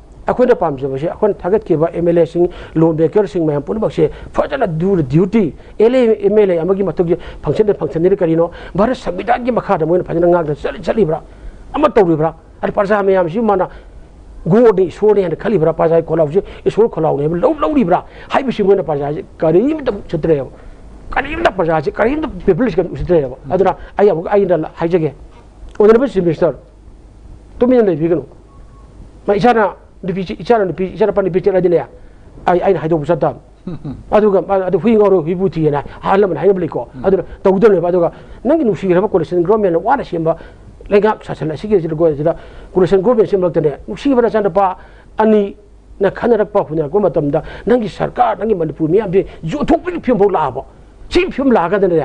ꯑꯩꯈꯣꯏꯅ ꯊꯥꯒꯠꯈꯤꯕ MLAꯁꯤꯡ ꯂꯣ ꯃꯦꯀꯔꯁꯤꯡ ꯃꯌꯥꯝ ꯄꯨꯝꯅꯃꯛꯁꯦ ꯐꯖꯅ ꯗ꯭ꯌꯨꯇꯤ MLA ꯑꯃꯒꯤ ꯃꯊꯧꯁꯦ ꯐꯪꯁꯟꯅꯤ ꯀꯔꯤꯅꯣ ꯚꯥꯔꯠ ꯁꯪꯕꯤꯙꯥꯟꯒꯤ ꯃꯈꯥꯗ ꯃꯣꯏꯅ ꯐꯖꯅ ꯉꯥꯛꯅ ꯆꯠꯂꯤꯕ꯭ꯔꯥ ꯑꯃ ꯇꯧꯔꯤꯕ꯭ꯔꯥ ꯑꯗ ꯄ꯭ꯔꯖꯥ ꯃꯌꯥꯝꯁꯤ ꯃꯥꯅ ꯒꯣꯗꯅꯤ ꯏꯁꯣꯔꯅꯤ ꯍꯥꯏꯅ ꯈꯜꯂꯤꯕ꯭ꯔꯥ ꯄ꯭ꯔꯖꯥꯒꯤ ꯈꯣꯜꯂꯥꯎꯁꯤ ꯏꯁꯣꯔ ꯈꯣꯜꯂꯥꯎꯅꯤ ꯍꯥꯏꯕ ꯂꯧꯔꯤꯕ꯭ꯔꯥ ꯍꯥꯏꯕꯁꯤ ꯃꯣꯏꯅ ꯄ꯭ꯔꯖꯥꯁꯤ ꯀꯔꯤꯝꯇ ꯆꯠꯇ꯭ꯔꯦꯕ ꯀꯔꯤꯝꯇ ꯄ꯭ꯔꯖꯥꯁꯤ ꯀꯔꯤꯝꯇ ꯄꯤꯄꯜꯁꯤꯒ ꯎꯁꯤꯠꯇ꯭ꯔꯦꯕ ꯑꯗꯨꯅ ꯑꯩꯅ ꯍꯥꯏꯖꯒꯦ ꯑꯣꯅꯔꯦꯕꯜ ꯆꯤꯐ ꯃꯤꯅꯤꯁꯇꯔ ꯇꯨꯃꯤꯟꯅ ꯂꯩꯕꯤꯒꯅꯨ ꯏꯆꯥꯅ ꯏꯆꯥꯅꯨꯄꯥ ꯅꯨꯄꯤ ꯆꯠꯂꯗꯤꯅꯦ ꯑꯩꯅ ꯍꯥꯏꯗꯣꯛꯄ ꯆꯠꯇꯕ ꯑꯗꯨꯒ ꯍꯨꯏ ꯉꯥꯎꯔꯣ ꯍꯨꯏꯕꯨ ꯊꯤꯌꯦꯅ ꯑꯍꯜ ꯂꯃꯟ ꯍꯥꯏꯅꯕ ꯂꯩꯀꯣ ꯑꯗꯨꯅ ꯇꯧꯗꯕꯅꯦꯕ ꯑꯗꯨꯒ ꯅꯪꯒꯤ ꯅꯨꯡꯁꯤꯈ꯭ꯔꯕ ꯀꯣꯂꯦꯁꯟ ꯒꯣꯔꯃꯦꯟꯅ ꯋꯥꯅ ꯁꯦꯝꯕ ꯂꯩꯉꯥꯛ ꯁꯥꯁꯟ ꯑꯁꯤꯒꯤꯁꯤꯗ ꯀꯣꯂꯦꯁꯟ ꯒꯣꯔꯃꯦꯟ ꯁꯦꯝꯂꯛꯇꯅꯦ ꯅꯨꯡꯁꯤꯕ ꯅꯆꯥꯅꯨꯄꯥ ꯑꯅꯤꯅ ꯈꯟꯅꯔꯛꯄ ꯍꯨꯟꯅꯔꯛꯄ ꯃꯇꯝꯗ ꯅꯪꯒꯤ ꯁꯔꯀꯥꯔ ꯅꯪꯒꯤ ꯃꯅꯤꯄꯨꯔ ꯃꯤꯌꯥꯝꯁꯦ ꯌꯣꯟꯊꯣꯛꯄꯒꯤ ꯐꯤꯕꯝꯐꯥꯎ ꯂꯥꯛꯑꯕ ꯁꯤꯒꯤ ꯐꯤꯕꯝ ꯂꯥꯛꯑꯀꯥꯟꯗꯅꯦ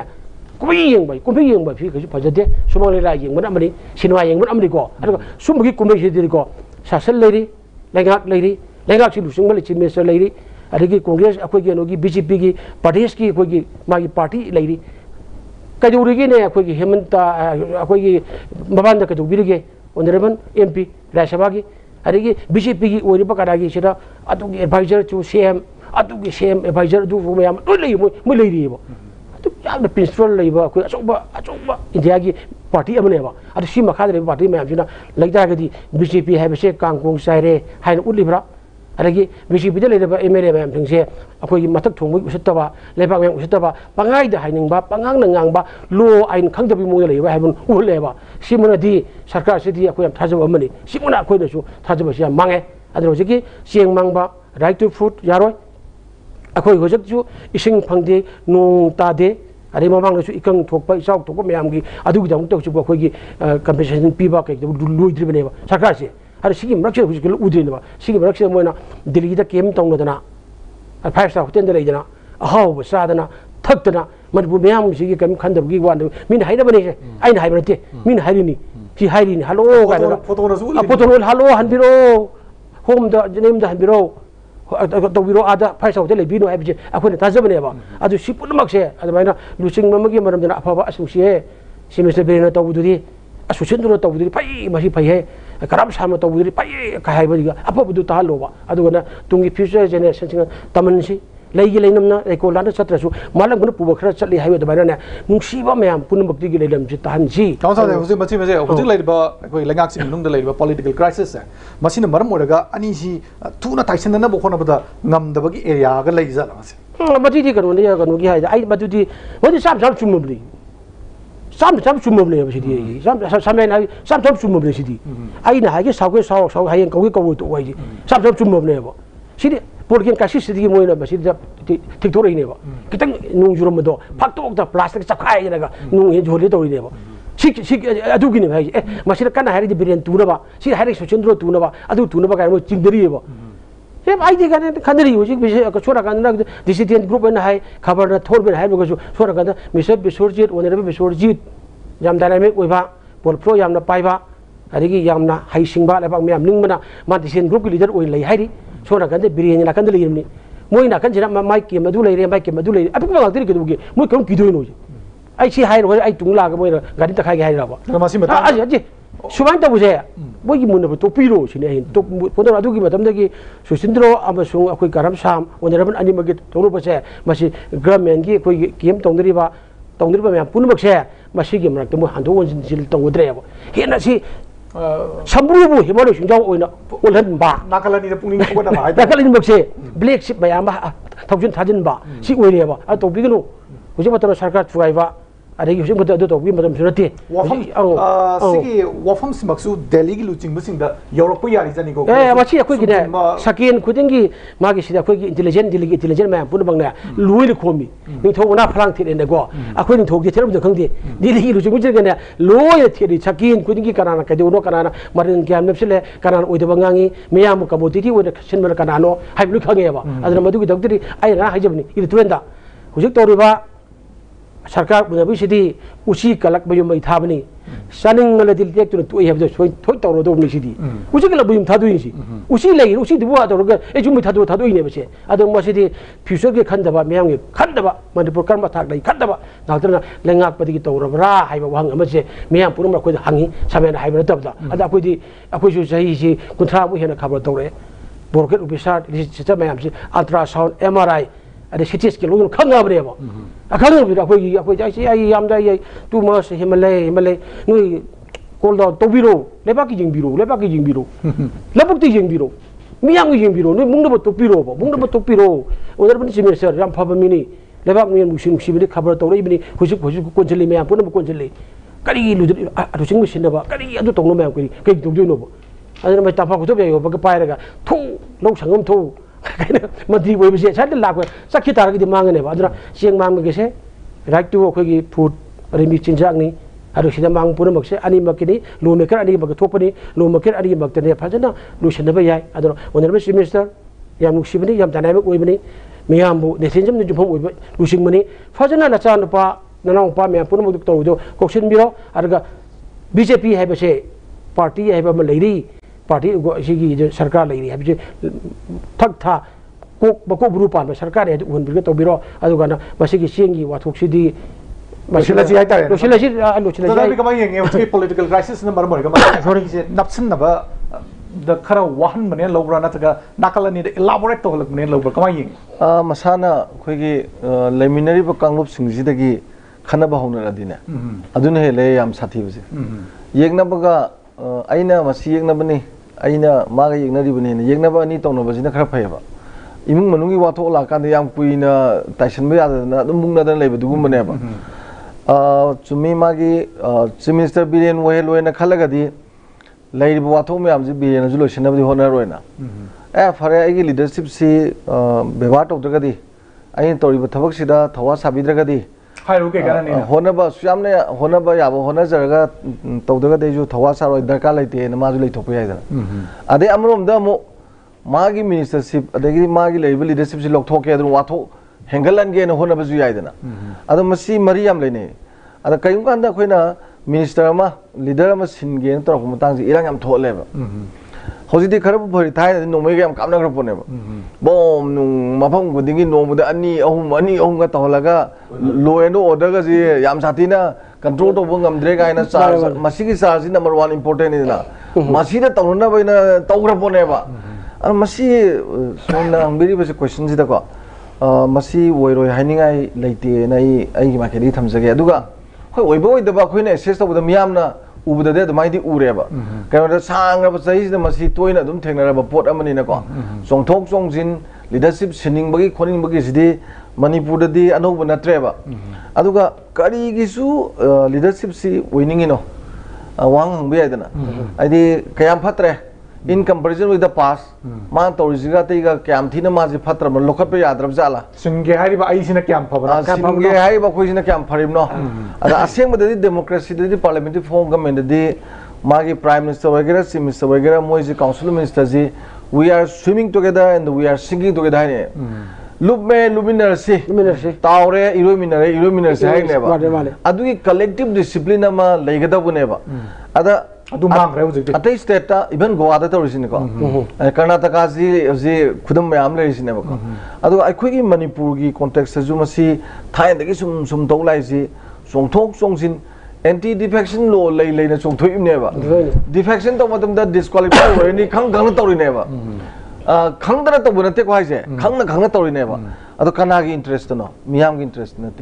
ꯀꯨꯝꯍꯩ ꯌꯦꯡꯕ ꯐꯤ ꯀꯩꯁꯨ ꯐꯖꯗꯦ ꯁꯨꯃꯥꯡ ꯂꯤꯂꯥ ꯌꯦꯡꯕꯅ ꯑꯃꯅꯤ ꯁꯤꯅꯦꯃꯥ ꯌꯦꯡꯕꯅ ꯑꯃꯅꯤꯀꯣ ꯑꯗꯨꯒ ꯁꯨꯝꯕꯒꯤ ꯀꯨꯝꯍꯩꯁꯤꯗꯤꯀꯣ ꯁꯥꯁꯟ ꯂꯩꯔꯤ ꯂꯩꯉꯥꯛꯁꯤ ꯂꯨꯆꯤꯡꯕ ꯆꯤꯐ ꯃꯤꯅꯤꯁꯇꯔ ꯂꯩꯔꯤ ꯑꯗꯒꯤ ꯀꯣꯡꯒ꯭ꯔꯦꯁ ꯑꯩꯈꯣꯏꯒꯤ ꯀꯩꯅꯣꯒꯤ BJPꯒꯤ ꯄ꯭ꯔꯗꯦꯁꯀꯤ ꯑꯩꯈꯣꯏꯒꯤ ꯃꯥꯒꯤ ꯄꯥꯔꯇꯤ ꯂꯩꯔꯤ ꯀꯩꯗꯧꯔꯤꯒꯦꯅꯦ ꯑꯩꯈꯣꯏꯒꯤ ꯍꯦꯃꯟꯇ ꯑꯩꯈꯣꯏꯒꯤ ꯃꯕꯥꯟꯗ ꯀꯩꯗꯧꯕꯤꯔꯤꯒꯦ ꯑꯣꯅꯔꯦꯕꯜ MP ꯔꯥꯖ꯭ꯌ ꯁꯚꯥꯒꯤ ꯑꯗꯒꯤ BJPꯒꯤ ꯑꯣꯏꯔꯤꯕ ꯀꯅꯥꯒꯤꯁꯤꯗ ꯑꯗꯨꯒꯤ ꯑꯦꯗꯚꯥꯏꯖꯔꯁꯨ CM ꯑꯗꯨꯒꯤ CM ꯑꯦꯗꯚꯥꯏꯖꯔ ꯑꯗꯨꯒꯨꯝꯕ ꯃꯌꯥꯝ ꯂꯣꯏ ꯂꯩ ꯃꯣꯏ ꯂꯩꯔꯤꯑꯕ ꯑꯗꯨ ꯌꯥꯝꯅ ꯄ꯭ꯔꯤꯟꯁꯤꯄꯜ ꯂꯩꯕ ꯑꯩꯈꯣꯏ ꯑꯆꯧꯕ ꯏꯟꯗꯤꯌꯥꯒꯤ ꯄꯥꯔꯇꯤ ꯑꯃꯅꯦꯕ ꯑꯗꯨ ꯁꯤ ꯃꯈꯥꯗ ꯂꯩꯕ ꯄꯥꯔꯇꯤ ꯃꯌꯥꯝꯁꯤꯅ ꯂꯩꯇꯥꯔꯒꯗꯤ BJP ꯍꯥꯏꯕꯁꯦ ꯀꯥꯡꯀꯣꯡ ꯆꯥꯏꯔꯦ ꯍꯥꯏꯅ ꯎꯠꯂꯤꯕ꯭ꯔꯥ ꯑꯗꯒꯤ BJPꯗ ꯂꯩꯔꯤꯕ MLA ꯃꯌꯥꯝꯁꯤꯡꯁꯦ ꯑꯩꯈꯣꯏꯒꯤ ꯃꯊꯛ ꯊꯣꯡꯕꯒꯤ ꯎꯁꯤꯠꯇꯕ ꯂꯩꯕꯥꯛ ꯃꯌꯥꯝ ꯎꯁꯤꯠꯇꯕ ꯄꯪꯉꯥꯏꯗ ꯍꯥꯏꯅꯤꯡꯕ ꯄꯪꯉꯥꯡꯅ ꯉꯥꯡꯕ ꯂꯣ ꯑꯥꯏꯟ ꯈꯪꯗꯕꯒꯤ ꯃꯑꯣꯡꯗ ꯂꯩꯕ ꯍꯥꯏꯕ ꯎꯠꯂꯦꯕ ꯁꯤꯃꯅꯗꯤ ꯁꯔꯀꯥꯔꯁꯤꯗꯤ ꯑꯩꯈꯣꯏ ꯌꯥꯝ ꯊꯥꯖꯕ ꯑꯃꯅꯤ ꯁꯤꯃꯅ ꯑꯩꯈꯣꯏꯅꯁꯨ ꯊꯥꯖꯕꯁꯤ ꯌꯥꯝ ꯃꯥꯡꯉꯦ ꯑꯗꯨꯅ ꯍꯧꯖꯤꯛꯀꯤ ꯆꯦꯡ ꯃꯥꯡꯕ ꯔꯥꯏꯠ ꯇꯨ ꯐꯨꯗ ꯌꯥꯔꯣꯏ ꯑꯩꯈꯣꯏ ꯍꯧꯖꯤꯛꯁꯨ ꯏꯁꯤꯡ ꯐꯪꯗꯦ ꯅꯣꯡ ꯇꯥꯗꯦ ꯑꯗꯩ ꯃꯃꯥꯡꯗꯁꯨ ꯏꯀꯪ ꯊꯣꯛꯄ ꯏꯆꯥꯎ ꯊꯣꯛꯄ ꯃꯌꯥꯝꯒꯤ ꯑꯗꯨꯒꯤꯗꯃꯛꯇꯁꯨ ꯑꯩꯈꯣꯏꯒꯤ ꯀꯝꯄꯦꯟꯁꯦꯁꯟ ꯄꯤꯕ ꯀꯩꯗꯧꯕ ꯂꯣꯏꯗ꯭ꯔꯤꯕꯅꯦꯕ ꯁꯔꯀꯥꯔꯁꯦ ꯑꯗ ꯁꯤꯒꯤ ꯃꯔꯛꯁꯤꯗ ꯍꯧꯖꯤꯛꯀꯤ ꯎꯗ꯭ꯔꯤꯅꯦꯕ ꯁꯤꯒꯤ ꯃꯔꯛꯁꯤꯗ ꯃꯣꯏꯅ ꯗꯤꯜꯂꯤꯗ ꯀꯦꯝ ꯇꯧꯅꯗꯅ 5-star ꯍꯣꯇꯦꯜꯗ ꯂꯩꯗꯅ ꯑꯍꯥꯎꯕ ꯆꯥꯗꯅ ꯊꯛꯇꯅ ꯃꯅꯤꯄꯨꯔ ꯃꯌꯥꯝꯁꯤꯒꯤ ꯀꯔꯤꯝ ꯈꯟꯗꯕꯒꯤ ꯋꯥꯗ ꯃꯤꯅ ꯍꯥꯏꯅꯕꯅꯦ ꯑꯩꯅ ꯍꯥꯏꯕ ꯅꯠꯇꯦ ꯃꯤꯅ ꯍꯥꯏꯔꯤꯅꯤ ꯁꯤ ꯍꯥꯏꯔꯤꯅꯤ ꯍꯜꯂꯣ ꯀꯥꯏꯅ ꯐꯣꯇꯣ ꯍꯜꯂꯣ ꯍꯟꯕꯤꯔꯣ ꯍꯣꯝꯗ ꯅꯌꯨꯝꯗ ꯍꯟꯕꯤꯔꯣ tawbiro ada paisa hotel bino habje akhone tajabane ba adu si punmak se adamaina luching mamagi maram dana afaba asusi he semester berena tawduri asuchendro tawduri pai masi pai he karam sama tawduri pai ka haiba diga apabudu ta loba adugana tungi future generation singa tamansi leigi leinamna ekolana chatrasu malang guna pubakra chatli haiba dabaina ne nungsiba mayam punmakti gi leilam ji tahanji kaunsa de hoje machi maje hoje leiba koi lengak sing nung de leiba political crisis se masina maram oraga ani si tuna taisana na bokhona bada ngamdaba gi area ga leija la mase mati di kanu ne ya kanu gi haida ai madudi wadi sam chumubli sam chumubli ba sidi sam na sam chumubli sidi ai na hage saw hayen ko to wai sam chumubli ba sidi Porque kasi sidi mo ina ba sidi tiktok ine ba kitang nung jurum do faktok da plastic chakai na ga nung he jholi to ine ba sik adu gine ba masira kana hari di biren tu na ba si hari suchendro tu na ba adu tu na ba ka mo chingdari ba he ai de kan khandari ho sik bise ka chora kan na decision group na hai khabar na thor ben hai ba so chora kan Mr. Bisorjit onerable Bisorjit yam dynamic oi ba pol pro yam na pai ba adigi yam na hai singba la ba me am ning mana ma decision group leader oi lai hai Sora kan de biri na kan de leirni moi na kan jira mai ke madu leire mai ke madu leire api ma gari ke duge moi kam kido no ai si hai ro ai tung la ga moi gari ta khai ga hai ra ba masi mata aji suman ta buje moi gi mun to piro sine hin to podo adu gi matam da gi susindro amasung akoi karam sam onerabon ani magi tolu ba se masi government gi koi kem tongdri ba me pun bak se masi gi marak to mo hando won jil tongdre ba hena si Sambubu himalo singjau oina ulhan ba nakalani da pungning ko da ba nakalani bakse black ship bayam ba thawjun thajin ba si oire ba a to bignu hoje matara sarkar chuai ba adagi hoje mata to bi matam surati wafam sigi wafam simaksu delhi gi luching busing da europe yari jani go machi akoi gi sakin khudingi magi sida akoi gi intelligent ma pun bangna luil khomi ni thona phlang thile ne go akoi ni thog ji theram de khangde delhi gi luching busing ne loy thiri sakin khudingi kanana ka de no kanana marin gyam nepsile kanana oi de bangangi meyam ka botiti oi de sinmel kanano haiblu khange ba adana madu gi doctor ai na haijabni iri tuenda hujik toriba Sarkar punya sidi usi kalak bayum mai thabani Shining melody take to have the toy or don't see. Which is a boom taduinsi. Usi lay, Usi the water, a jummy tadu tadu in a other Mosity, Pusuki Kandaba, Miami, Kandaba, Manipur Karma Tag, like Kandaba, Natana, Langak Padito, Ra, I want a message, Miam Puruma with hanging, Saman Hybrid Dobda, and up with the Apushi, Kuntra, we had a cover door. Borget will be shot, this is a man, ultrasound, MRI. Ada CT scan lu khang ngam re ba akhang bi da khoi ai ai am dai tu ma se Himalay nui kol da to biro le ba ki jing biro le buk ti jing biro miyang jing biro nui mung da to biro ba mung da to biro odar ban simi sir ram pha ba mini le ba ngi mu sim bi khabar to re bi khushi ko jeli me am pun ko jeli kari lu adu sing machine da ba kari adu tong no me am kai to do no ba adana mai ta pha ko to be ba ka pai ra ga thu lo sangam thu Madri boy bisa saya dah lakukan sakit tarik di mangan ni, adra siang mangan kese, right tu aku lagi food remix cincang ni, harus kita mangan pun maksud ani makini, lu maker ani mak top ni, lu maker ani mak tanya apa saja, lu siapa bayar, adra, orang ni semester, yang lu siapa ni, yang tanah mak uai ni, miam bu, desenjam ni jumpa uai, lu sing ni, fajar na cakap apa, nanang apa miam pun muduk tahu tu, koksin biro, adra BJP hai bese, parti hai bapa Malayri. Parti sigi sarkar lagi habis thak tha kok bako berupa sarkar itu un berita biro adu kana masih kisingi watuk sidi masih lagi ada ya masih lagi tapi kemarin yang political crisis number kemarin sorry kisah napsen naba the kara wahan mana lobra na taga nakala ni elaborate to halak mana lobra kemarin masana khoi preliminary ba kanglup singji dagi khana ba hona ladina aduna hele yam sathi buse yekna baga aina masi yekna bani aina maga yekna ri bani yekna ba ni tongna basina khara phaiba imung manungi wato la kan yam kuina taisen ba yadana dum mungna dan leiba dugum bane ba chumi magi chief minister biren wahel wena khalaga di lai ba wato me amji biren julo sina bi hona roina fare ai gi leadership si beba to daga di ai tori ba thabak sida thawa sabidra ga di Haruke kana ni hona ba syamne hona ba ya ba hona jarga tawdaga deju thawa saroi darka laite na maju lai thopu yaida ade amrom da mo magi ministership adegi magi label leadership si lok thoke adu watho hengalan ge na hona ba ju yaida na adu masi mariam leine ada kayum kan da khoina minister ma leader ma singe na tor ko mutang ji irang am thole ba hojidi kharab bhari thai no me gam kamna kharab ne ba bom nung mafam gudingi no mu da ani ahum ga tawlaga law and order ga ji yam satina control to bungam dre ga ina sa masigi sa ji number 1 important ni na masi da tawna ba ina tawra pone ba masi sonna ambiri ba question ji da ko masi woiroi hainingai leite nai ai gi makeni thamjage aduga hoi oibo oi da ba khoina assess to da miyam na ubda de mai di ureba kana sang ra sai da masi toina dum thengna ra pot amani na ko songthok songjin leadership sining bagi khoning bagi sidi manipur di anu bana treba aduga kari gisu leadership si winning ino wang hang bi aidana aidi kayam phatre in comparison with the past ma torijiga teiga kyam thina ma ji phatra man lokhat pe yadrab jala singe hari ba ai sina kyam phabra singe hari ba khoi sina kyam pharim no ada aseng badi democracy di parliamentary form government di magi prime minister wagera chief minister wagera moi ji council minister ji we are swimming together and we are singing together ne loop me luminar si taure irominar si hai ne ba adu collective discipline ma leigada bu ne ba ada adu mang re ujik atai state ta even goa da torisin ko karnataka ji khudam mayam le sin ba ko adu ai gi manipur gi context ju masi thai da gi sum to lai ji songthok songsin anti defection law lei na songthoi im ne ba defection to matam da disqualify ho ni khang gang tori ne ba khang da to bu na te ko hai je khang tori ne ba adu kana gi interest no miyam gi interest na te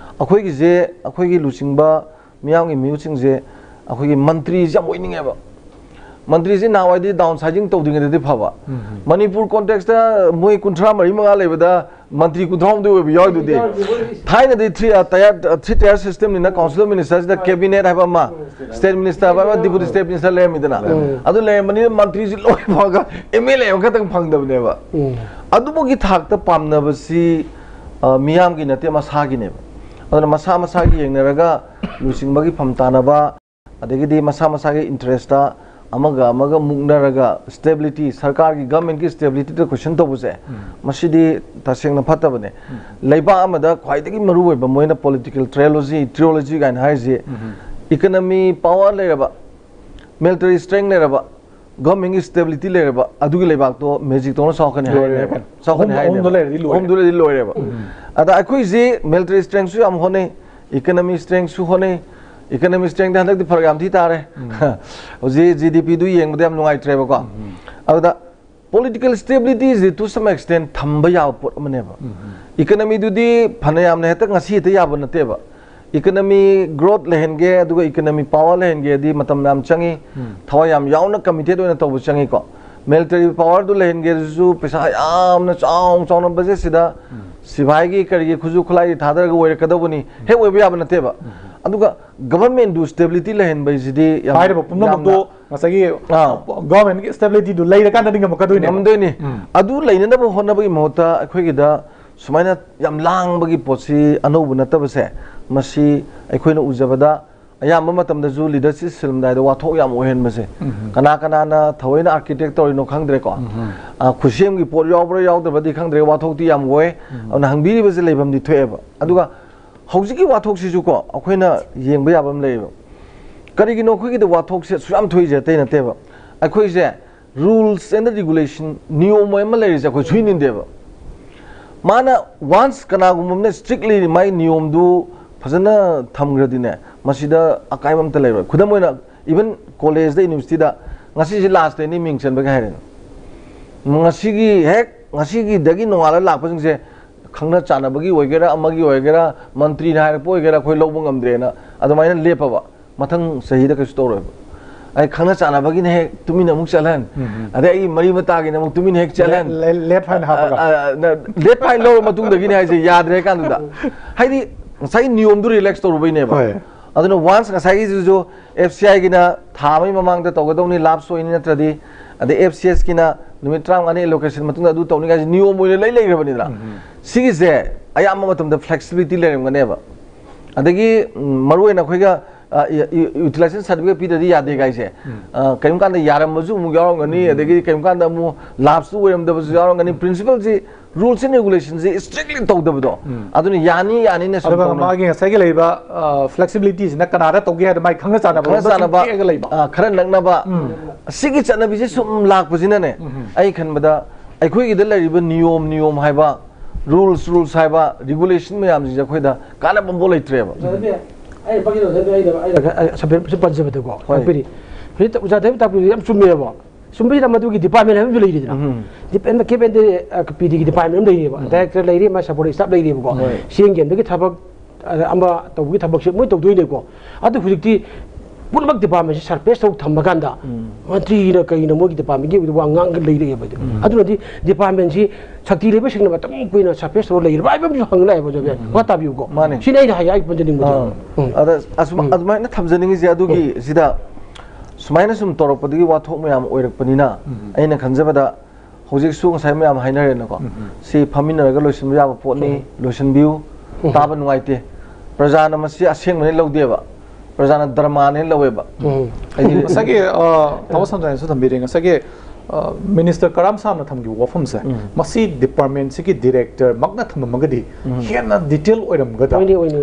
akhoi gi lusing ba miyam gi musing je अखोगी मंत्री जब ओइनिंग है बा मंत्री जी नावादी downsizing तो दिंगे दे फाबा Manipur context मोय कुंथरा मरि मंगा लेबदा मंत्री कुंथराम दे बि याव दे थाइन दे थ्री टायर सिस्टम नि ना काउंसिल मिनिस्टर्स द कैबिनेट हाबा मा स्टेट मिनिस्टर हाबा डिप्यूटी स्टेट मिनिस्टर ले मिदना अदु ले मनि मंत्री जी लोय फागा एमएलए खतंग फंगदबने बा अदुबो गी थाक त पामनबसी मियाम गी नते मसागी ने अदु मसा मसागी येंगनरगा लुसिंगबगी फमतानबा adegidi masa masa ge interest ta amaga muknaraga stability sarkar gi government gi stability to question to buse masidi taseng na phata bane leiba amada khwai dagi maru oi ba moina political trilogy ga hai je economy power leraba military strength leraba government stability leraba adugi lebak to magic to saukani hai saukani hai home dole di loireba ada akhoi je military strength su am hone economy strength su hone economy strength da handak di program thi tare oje GDP du yeng budam nungai treba ko ada political stability is to some extent thamba ya pot maneba economy du di phanayam ne ta ngasi ta ya ban te ba economy growth lehenge aduga economy power lehenge di matam nam changi thawayam yauna committed oina to changi ko military power du lehenge ju pesa yam na chaung baje sida sibai gi kari khuju khulai thadar ga oire kadabuni he oiba ya ban te ba aduga government du stability lehen bai jidi yam pai ba pumna do masagi government gi stability du leira kan ding ma kadoi ne am doi ni adu leina na bo honna bagi mota akhoi gi da sumaina yam lang bagi posi anobu na tabase masi akhoi na ujabada ayam matam da ju leadership film da wathok yam ohen mase kana na thawaina architecture no khangdre ko khusiem gi por yawbra yawda badi khangdre wathok ti yam oe na hangbiri base leibam di thoeba aduga hौजिकी वाथोक सिजु को अखोइना येंबा याबम लेबो करिगिनो खोगी the वाथोक से सुयाम थोइ जे तै नतेबो अखोइ जे rules and regulation नियम एम लेरि जे खो सुइनिन देबो माना once kana gumne strictly mai नियम दु फजना थमग्रदिने मसिदा अकाइमम त लेरो खुदम ओइना even college दा university दा ngasi जे last day ni mingchen ba ga heren ngasi gi dagi nongala lakpa jing je खंगना चानबगी ओइगेरा अमगी ओइगेरा मंत्री ना हारे पोइगेरा खोइ लौब ngमद्रेना अदमाइना लेपबा मथंग सही द कस तोरो ai khangna chana bagi ne tumin amuk chalan ade ai mari mata gi ne amuk tumin hek chalan let fine ha ba let fine lo matung da gi ne ai je yad re kan da hai di sai niyom du relax to rubai ne ba aduna once nga sai gi jo FCI gi na tha mai mamang da to ga dong ni lab so in na tradi ade FCS gi na numit trang ani location matung da du to ni ga niyom moi lai lai ga bani da sigi je ayam matum da flexibility le ga ne ba adagi maru na khoi ga utilization certificate pi da yade ga ise kaim kan da yaram maju mu gaw ngani adagi kaim kan da mu labs tu wem da bu gaw ngani principle ji rules and regulations ji strictly to da do aduni yani ne so ma gi sai ge leiba flexibility na kanara to ge da mai khanga chana ba ge leiba khara nangna ba sigi chana bi ji sum lak bu jina ne ai khan bada ai khoi gi da lariba niyom hai ba rules hai ba regulation me am ji khoi da kana bombo leitre ba ai bagi do ai sabir panjab de ko piri piri ta uja de ta piri am summe ba summe da madu gi department am lei ri na depend ke ben de piri gi department lei ri ba director lei ri ma support staff lei ri ba ko sing gen de gi thabak amba to gi thabak se moi to doi ne ko adu hujikti पुनमक department surface तो थमगांदा मंत्री न कई न मोगी department की वा ngang लई रे बदे अदुनदि डिपार्टमेंट सी शक्ति लेबे सिंग न तम कुइना सरफेस तो लई बाय बम हंग लाय बजो वा ताबिउ को सिनै हाय आइ पंजनिंग बजो अदा अदमाय न थमजनिंग जी अदुगी सिदा सुमाइना सुम तोरपदि वाथोक मयाम ओइरकपनिना आइना खंजबदा हौजिक सु ngसाइ मयाम हाइनरे नको सि फमिनरगा लोसिन याब पोटनि लोसिन बिउ ताब नुवाइते प्रजा नमसि असेंग मने लौदेबा प्रजाना धर्माने लवेबा सगे थवसन जाय सु थम्बिरेंग सगे मिनिस्टर कराम सामना थमगी वफम से मसी डिपार्टमेंट से की डायरेक्टर मगना थममगदी हेना डिटेल ओइरम गदा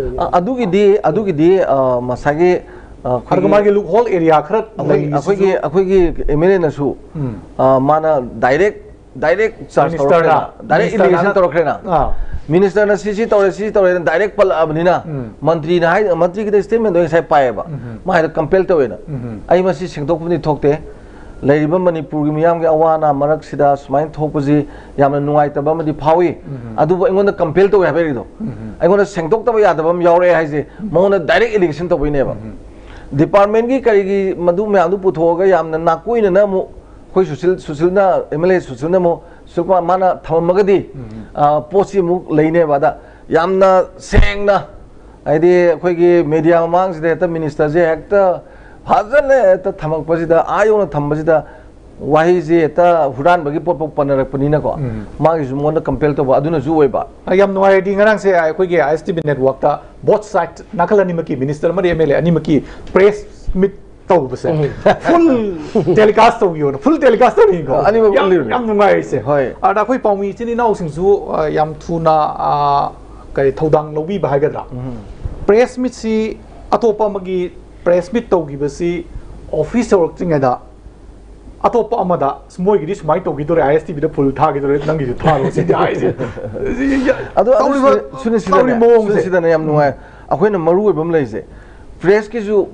अदुगी दी मसागे खरगमागे लुक होल एरिया खर अखोगी एमएलए नसु माना डायरेक्ट चार्ज तोरखरेना डायरेक्ट इलेक्शन तोरखरेना मिनिस्टर ना सीसी तोरे डायरेक्ट पल अबनिना मंत्री ना हाय मंत्री के स्टेटमेंट दोय साइ पाएबा मा हाय कंपेल तोवेना आई मसी सिंगतोकपुनि थोकते लैरिबा मणिपुर गी मियाम गे अवाना मरक सिदा सुमाइन थोकपजी यामना नुंगाइतबा मदि फावी अदुबो एंगोन कंपेल तोवे हाबेरिदो एंगोन सिंगतोकतबा यादबम यावरे हायजे मोना डायरेक्ट इलेक्शन तोबइनेबा डिपार्टमेंट की करिगी मदु म्यादु पुथोगा यामना नाकुइना ना मु कोई सुशीलना एमएलए सुशीलना मो सुकमा माना थममगदी पोसी मु लेने बादा यामना सेंगना आइदि खोइगी मीडिया मांग सिदे त मिनिस्टर जे हेक्ट फाजने त थमक पसिदा आयोना थमबसिदा वाही जे त हुरान बगी पोप पनरक पनिना को मागी जुमोन कंपेल तो अदुना जु वेबा याम नोय दी ngarang se खोइगी आईएसटीबी नेटवर्क ता बोथ साइड नाखलानि मकी मिनिस्टर मरि एमएलए अनि मकी प्रेस मीट तौबसे फुल टेलीकास्ट तौयो फुल टेलीकास्ट तौनी को अनि याम नुंगाइ से होय आदा खोइ पाउमी चिनि नाउ सिंजु याम थुना कै थौदांग लौबी बाहागद्रा प्रेस मीट सी अतोपा मगी press meet tawgibasi office working atop amada smoi gidi smai tawgidore ISTB da full thagidore nangi ju tharo si dai si ado sune sida na yam nuai akhoi na maru ibam leise press ki ju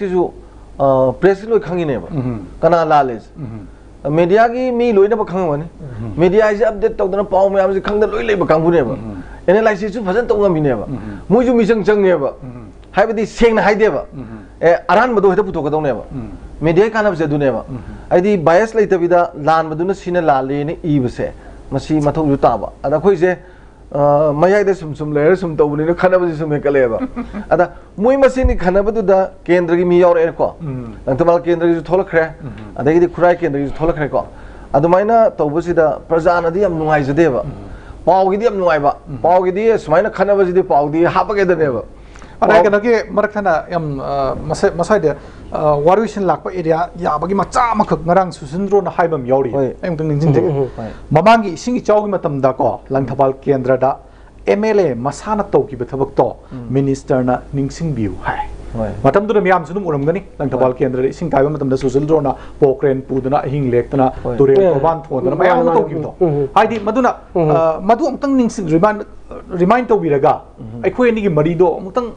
press loi khangi ne ba kana la le media ki mi loi na ba khang wani media is update tawdana paw ma yam khang da loi lei ba kang bu ne ba analysis su fajan tawga mi ne ba mu ju mi chang ne ba haibadi seng na haide ba aran madu heta puto ka dong ne ba media kana ba du ne ba aidi bias lai tabida lan madu na sina la le ne I bse masi mathau ju ta ba ada khoi se mayai da sum le sum taw ne khana ba sum ka le ba ada moi masi ni khana ba du da kendra gi mi yor er ko lang tamal kendra gi tholak khre ada gi khurai kendra gi tholak khre ko adu maina taw ba si da prajana di am nungai jade ba paw gi di am nungai ba paw gi di sumaina khana ba ji di paw di ha ba ge da ne ba ada kana ke marakhana yam masai de waruisin lakpa area ya bagi macha makhak ngarang susundro na haibam yauri em tang ninjing de mamangi singi chawgi matam da ko langthabal kendra da MLA masana tawki bethabak to minister na ningsing biu hai matam du miyam sunum uram gani langthabal kendra sing kai matam da susundro na pokren pudana hing lektana ture proban thona mayam tawki to haidi maduna madu amtang ningsing remind to biraga aikhoi ni gi mari do amtang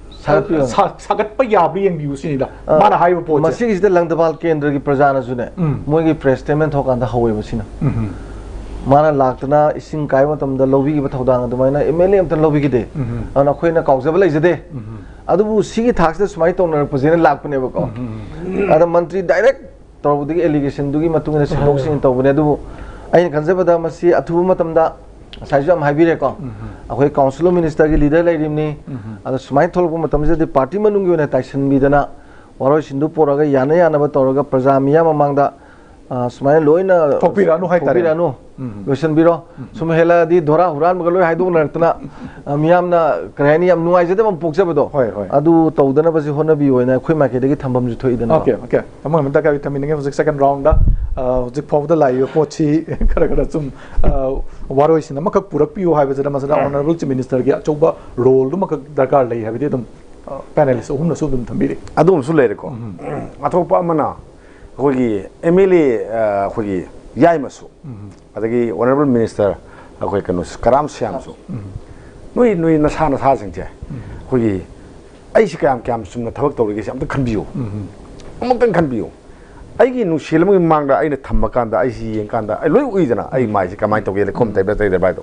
sagat pa yabri yang biu sini da mana hai bo po masi is the langdabal kendra gi prajana june moi gi press statement thokan da hawe basina mana laktana ising kai matam da lobi gi bathodang adumaina MLA amtan lobi gi de ana khoina kaujaba lai jade adubu sigi thaks da smai tonar pajena lakpne ba ko ada mantri direct torbu gi allegation du gi matung na sindok sin tawbne adubu ain kanjaba da masi athu matam da साइज हम हाइबी रेको अखोई council minister की leader लाइरिमनी अदा सुमाइ थोलपो मतमजे दे party मनुंगी ओने ताइसन बिदना वरो सिंधु पोरागा याना याना बतौरगा प्रजा मिया ममांगदा सुमाइ लोइना थोपिरानु हाइतारे थोपिरानु लोसन बिरो सुम हेला दी धोरा हुरान मगलोय हाइदो नरतना मियामना क्राइनी हम नुआइ जदे हम पोक्जबदो अदु तौदना बसि होनबि ओइना अखोई मार्केटगी थंबम जु थोइदना ओके तमन मता का विटामिन के सेकंड राउंड दा जिक फॉर द लाइव पोची खरा सुम वारोइसिन मखक पुरक पियो हाइबजदा मसदा ऑनरेबल चीफ मिनिस्टर की अचौबा रोल मखक दरकार लई हाइबदि दम पैनलिस्ट अहुम नसु दम थंबिरि अदुम सु लेरको अथोपा मना अखोगी MLA अखोगी याइ मसु अदगी ऑनरेबल मिनिस्टर अखोई कनो कराम श्याम सु नुई नसा नसा सिंजे अखोगी अइसि काम सुमना थबक तौरगे से अमत खनबियो अमतन खनबियो अगी नुशीलम मांगदा अइना थम्मकांदा अइसि येंकांदा अइ लोइ उइदना अइ माइसि कमाइ तौगे लेखोम तैबे तैदे बाइदो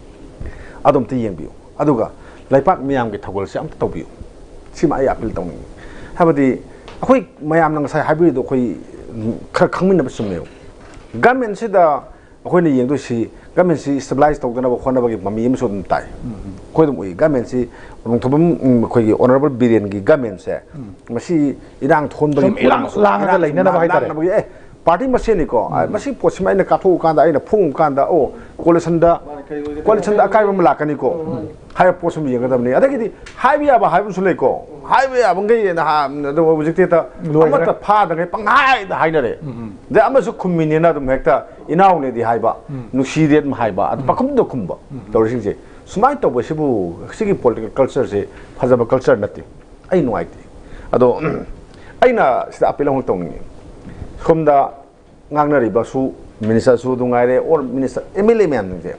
अदुम ति येंबियो अदुगा लाइपाक मियाम के थगोल से अमत तौबियो सिमा अइ अपील तौनि हाबदि अखोइ मयाम नंग साइ हाबिदो अखोइ खर खंगमिन बसुमनेयो गवर्नमेंट सिदा अखोइना येंदो सि गवर्नमेंट सि स्टेबलाइज तौदना बखोनबगे ममी एमसो दम ताइ खोइदम उइ गवर्नमेंट सि रोंथबम अखोइगी ऑनरेबल बिरेन की गवर्नमेंट से मसी इरांग थोनबगे लांगा लेना बाइतारे पार्टी मसेनिको मसी पोसमाइना काथो कांदा आइना फोंग कांदा ओ कोलेशन दा अकाइबम लाकनिको हाय पोसम येंगदमने अदगिदि हाइबियाबा हाइबुसु लेको हाइबियाबा गई ना दो प्रोजेक्ट ता अमत फादगे पंगाइ दा हाइनरे दे अमसु खुमिनेना दम हेक्ता इनाउने दि हाइबा नुसीदेत म हाइबा अद पखम दो खुमबा तौरसिंजे सुमाइ तौबसिबु सिगी पॉलिटिकल कल्चर से फजबा कल्चर नते आई नुआइते अदो आइना सिदा अपील हों तौनि सोमदा ngangnaribasu minister su dungaire or minister MLA ma'am जे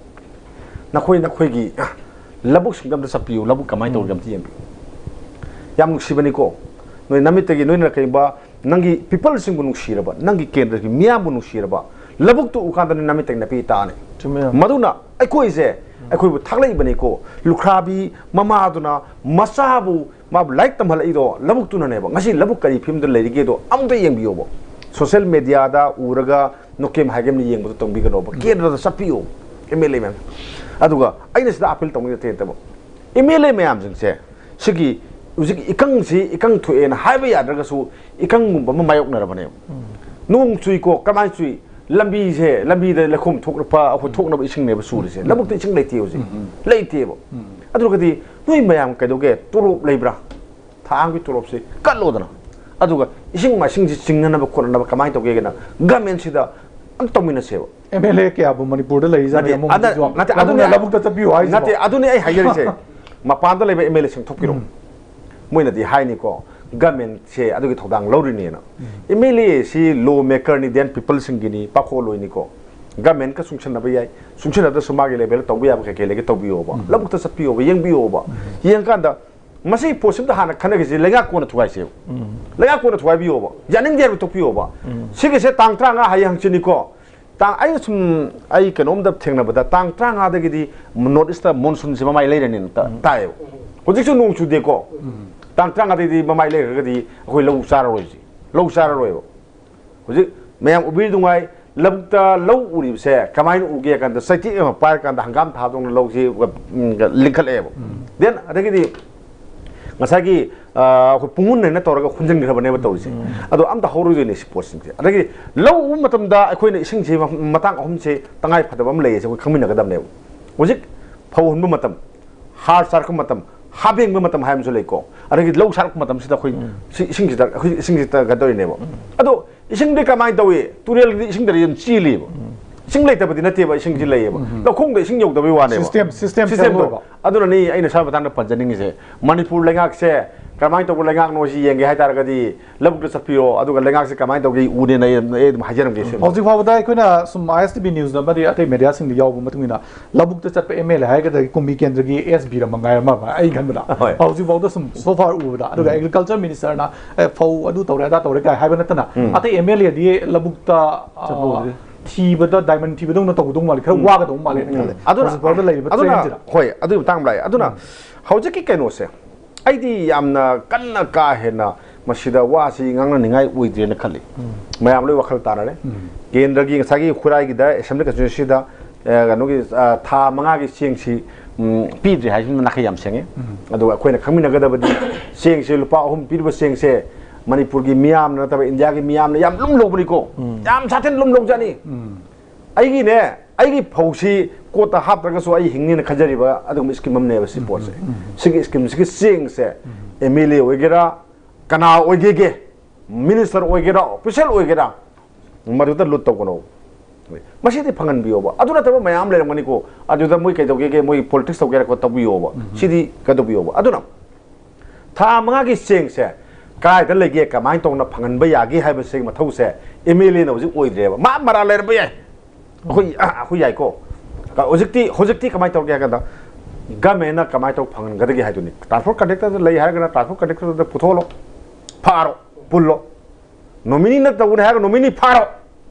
नखोई लबुक सिंगम सपियो लबुक कमाई तौर गमती याम नुसिबनिको नोय नमितगी नोय नकैबा नंगी पीपल सिंगु नुसिरबा नंगी केंद्र की मियाबु नुसिरबा लबुक तो उकांदन नमितग नपी ताने मदुना अखोई जे अखोइबु थागलैबनिको लुखराबी ममादुना मसाबु माबु लाइक तमहलइदो लबुक तुननेबा ngasi लबुक करी फिल्म द लेरिगे दो अमते येंबियोबो सोशल मीडिया दा उरगा नोकेम हागेम नि येंबो तंबिगनो बा केंद्र सपियो MLA मैम अदुगा आइना सिदा अपील तंगि तेतबो MLA मैम जिंसे सिगी उजिक इकंग थुएन हाइबे यादरगसु इकंग गुंबा मायोकनरबने नुंग चुइको कमाइ चुइ लंबी दे लखोम थोकरपा अखो थोकनब इसिंग नेब सुरिसे लबुक ते इसिंग लेति होजि लेतिबो अदुगदि नुइ मैम कैदोगे तोरोब लेब्रा थांगि तोरोब से कल्लोदना अदुगा इसिंग मासिंग जि चिंगनब खोरनब कमाइ तोगेगना गवर्नमेंट सिदा अम तमिनसेबो MLA के अब मणिपुर लई जाने अमो नते अदुने लबुक त बिउ हाइ नते अदुने ai हाइरिसे मपान द लेबे MLA सिंग थोकिरो मोइनदि हाइनिको government se adu ki thodang lori ni na MLA si law maker ni then people singini pakho loi ni ko government ka sungchen na ba yai sungchen da suma ge level to ya ba ke le ke to bi oba labuk ta sapi oba yeng bi oba yeng kan da masih posim da hana khana ge si lenga ko na thuai se lenga ko na thuai bi oba yaning der to bi oba si ge se tang tra nga hayang chini ko tang ai sum ai kanom da thengna ba da tang tra nga da ge di north east monsoon se mai le ni ta tai hojik su nong chu de ko tang tra nga di mai le ge di khoi lo sa ro ji lo sa ro yo hojik mayam ubi dungai labta low uri se kamain uge kan da sati ma par kan da hangam tha dong low si linkal e then adagi di ngasagi ko pungun ne na toraga khunjang ni rabane ba tawsi ado am da horu ni sport sing adagi low matam da akhoi ne ising ji matang ahum se tangai phadabam lei se ko khangmin ga dam ne hojik phau hunbu matam har sar ko matam habeng matam haim so lei ko adagi low sar ko matam sida khoi ising ji ta ga doi ne bo ado ising de kamai tawi turel ising de yen chili bo ising lei ta ba dinate ba ising ji lei bo la khong de ising yok da bi wa ne bo system do aduna ni aina sa batang na panjaning se manipur lengak se kamai to lengak no si yenge hai tar ga di labuk de sapio aduga lengak se kamai to gi u ne na e hajaram ge se hojik fa da koina sum ISTB news na ba di atai media sing di yaw bu matungina labuk de chat pe ML hai ga da kumbi kendra gi SB ra mangai ma ba ai gan ba hojik fa da sum so far u da aduga agriculture minister na fau adu tawra da tawra ga hai ba na tana atai ML di labuk taทีบดไดมันทีบดงนะตกดงมาเลยแค่ว่ากันตรงมาเลยนะครับaduna hoi adu tang blai aduna haujaki kaino se aidi yamna kanna ka hena masida wa si ngang na ningai uidre na khali mayam loi wakhal ta na le kendra gi sagi khurai gi da assembly ka si da gano gi tha manga gi sing si pi dre hai na khayam senge adu khoina khangmi na ga da badi sing si lupa hum pi ba sing se Manipur ki miam na tabe India ki miam na yam lum log bri ko yam sathen lum log jani ai gi ne ai gi phausi ko ta hap ra so ai hingni na khajari ba adum scheme am ne ba support se sig scheme sig sing se MLA ogera kana ogege minister ogera official ogera maru ta lut to kono masi de phangan bi oba aduna tabe mayam le mani ko adu da moi kai do ge moi politics ogera ko tabu oba sidi ka do bi oba aduna tha manga gi sing se kai ta lege ka mai tong na phangan ba ya gi hai ba sing ma thau se MLA na ojik oi dre ba ma mara le ba ye khoi yai ko ka hojikti ka mai tong ge ga da game na ka mai tong phangan ga gi hai tu ni transport conductor lei hai ga transport conductor da putholo pharo pullo nomini na ta un hai ga nomini pharo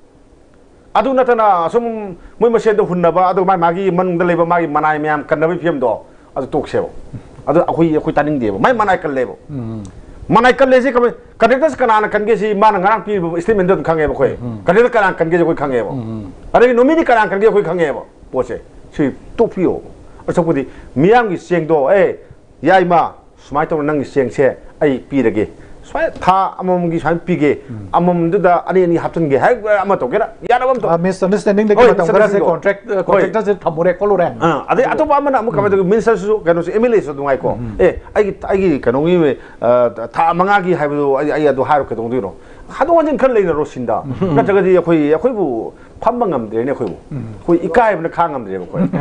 adu na ta na sum moi ma se do hunna ba adu mai magi man da le ba magi manai myam kan na bi phim do adu tok se adu akhoi taning de ba mai manai kal le ba manai kal le si kame kadektas kanana kange si mana ngarang pi statement do khange ba khoi kadektas kanang kange je koi khange ba are nomini kanang kange koi khange ba pose si topio asapudi miyam gi seng do yai ma smai to nang seng se ai pi rege swai tha amom gi shan pi ge amom du da ani hapchen ge hai ama to gera ya na bam to misunderstanding le ka tang se contractor se thamore ko lo re ade atopa amana am ka do minister su kanu se MLA su dungai ko ai kanu ngi tha manga gi hai bu ai adu haru ka dong du no hadu wanjin khan leina ro sinda ka jaga di khoi bu pham ngam de ne khoi bu khoi ikai na khang ngam de ba khoi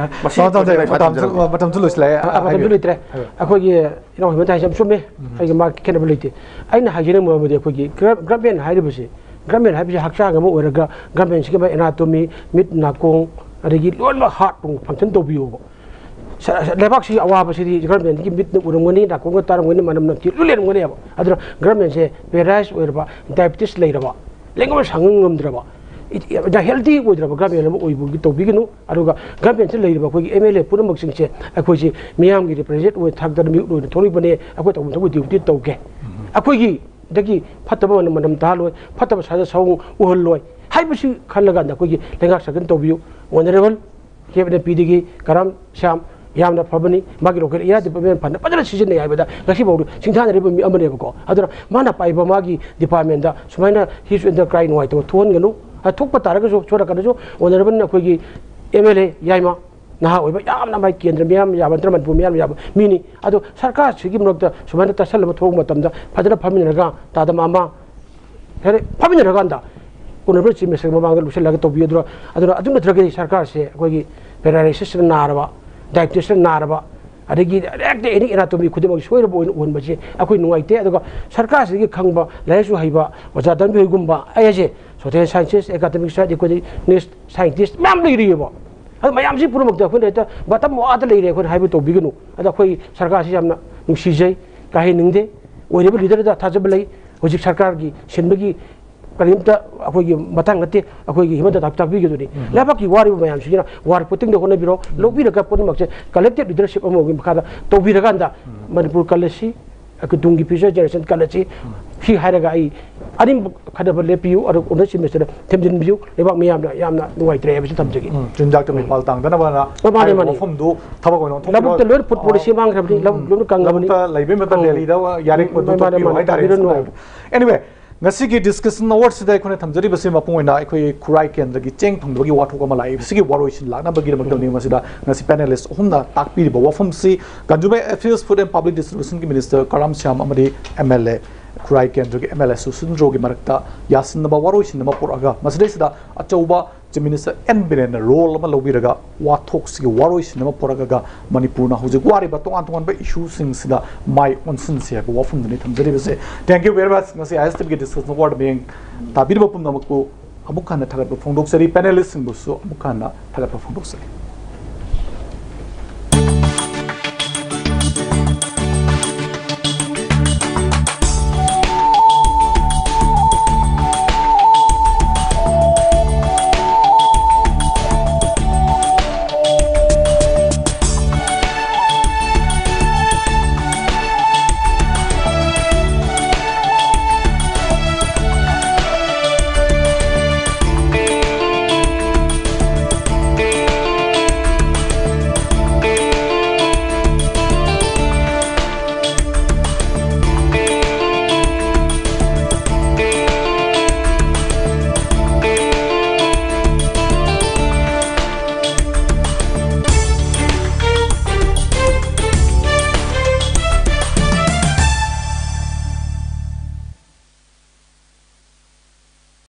matam tu losle matam tu litre akhoi gi ino himan thai sam sume ai gi mark ken ability ai na hajire mo de akhoi gi graben hairi bu se graben hai bi haksa ga mo ora ga graben si ga anatomy mit na kong adagi lon ma heart tung function to biu lebak si awa ba si graben ki mit na urang ngani na kong tar ngani manam na ki lulen ngani ba adra graben se berais ora ba diabetes leira ba lengam sangam ngam dra ba ja healthy oidra ba graben ma oibu gi to biginu aruga graben se leira ba ko gi MLA puram mak sing se akoi si miyam gi represent oi thak dar mi oi thori bane akoi to mo duty to ge akoi gi dagi phataba manam ta loi phataba sa song uhol loi hai ba si khalaga na ko gi lengak sagan to biu honorable cabinet pdg karam sham yamna phabani magi roket ira department phana padara season ne aibada ngasi bodu singthana ribu mi amane ko adura mana paiba magi department da sumaina his in the cry no to thon ganu athuk patara ga so chora kana so honorable na ko gi MLA yaima naha oiba yamna mai kendra miyam yabantra manpu miyam yab mini ado sarkar sigi mrokta sumaina tasal ma thok matamda padara phamina ga tada mama here phamina ga anda honorable chief minister mabangal uselaga to bi adura aduna dragi sarkar se ko gi paralysis na araba diabetes naraba अदगी direct एनी anatomy खुदमक सोइरब ओन बजे अखोई नुवाइते अदुगा सरकार से खंगबा लाइसु हइबा ओजा दनबे गुम्बा आयजे social sciences academic side economist scientist ma'am लेरिबो अद मयाम से पुरमक अखोई रेता बतम वाद लेरे अखोई हाइबो तो बिगनु अद अखोई सरकार से यामना नुसिजै काहे निंगदे ओइरेबो लीडर दा थाजब लई होजि सरकार की सिनबगी करीमता अखोई मतंग नते अखोई हिमत ताकबी गदुनी लेबा की वारि मयाम सिना वार पुटिंग होने बिरो लोबी रका पुनमक से कलेक्टिव लीडरशिप अमोगी मखादा तो बिरगांदा मणिपुर कलेसी अकुंगी फ्यूचर जनरेशन कलेसी ही हायरगा आई अनिम खदब लेपियु और उन सेमेस्टर थेमजिन बियु लेबा मयामना यामना नुवाइत्रे हबि थमजगी चिंजाक तो मिपाल तांग दना बना माने माने फम दो थबक ओनो लबुक त लोर फुट पॉलिसी मांग खबनि लबुक कंगबनि लाइबे मत दिल्ली दा यारेक पदो तो हाय तारे anyway ngasi gi discussion award sida khone thamjari base mapoina ekhoi khurai kendra gi cheng phangdo gi wathok ama lai sigi waroisin lakna bagi mak tawni masida ngasi panelist humna takpi ri wafam si Ganjubai Affairs Food and Public Distribution ki minister Karam Syam amadi MLA khurai kendra gi MLA Susundro gi marakta yasin ba waroisin ma poraga masida sida achauba minister en binen role ama lobiraga wathok si waroisin ma poraga Manipur na hoje gwari ba tongan tongan ba issue sing sida mai onsin sia go wafam ni thamjari base thank you very much ngasi ISTB gi discussion award being tabir bapum namakko amukana thagat phongdok sari panelist sing busu amukana thagat phongdok sari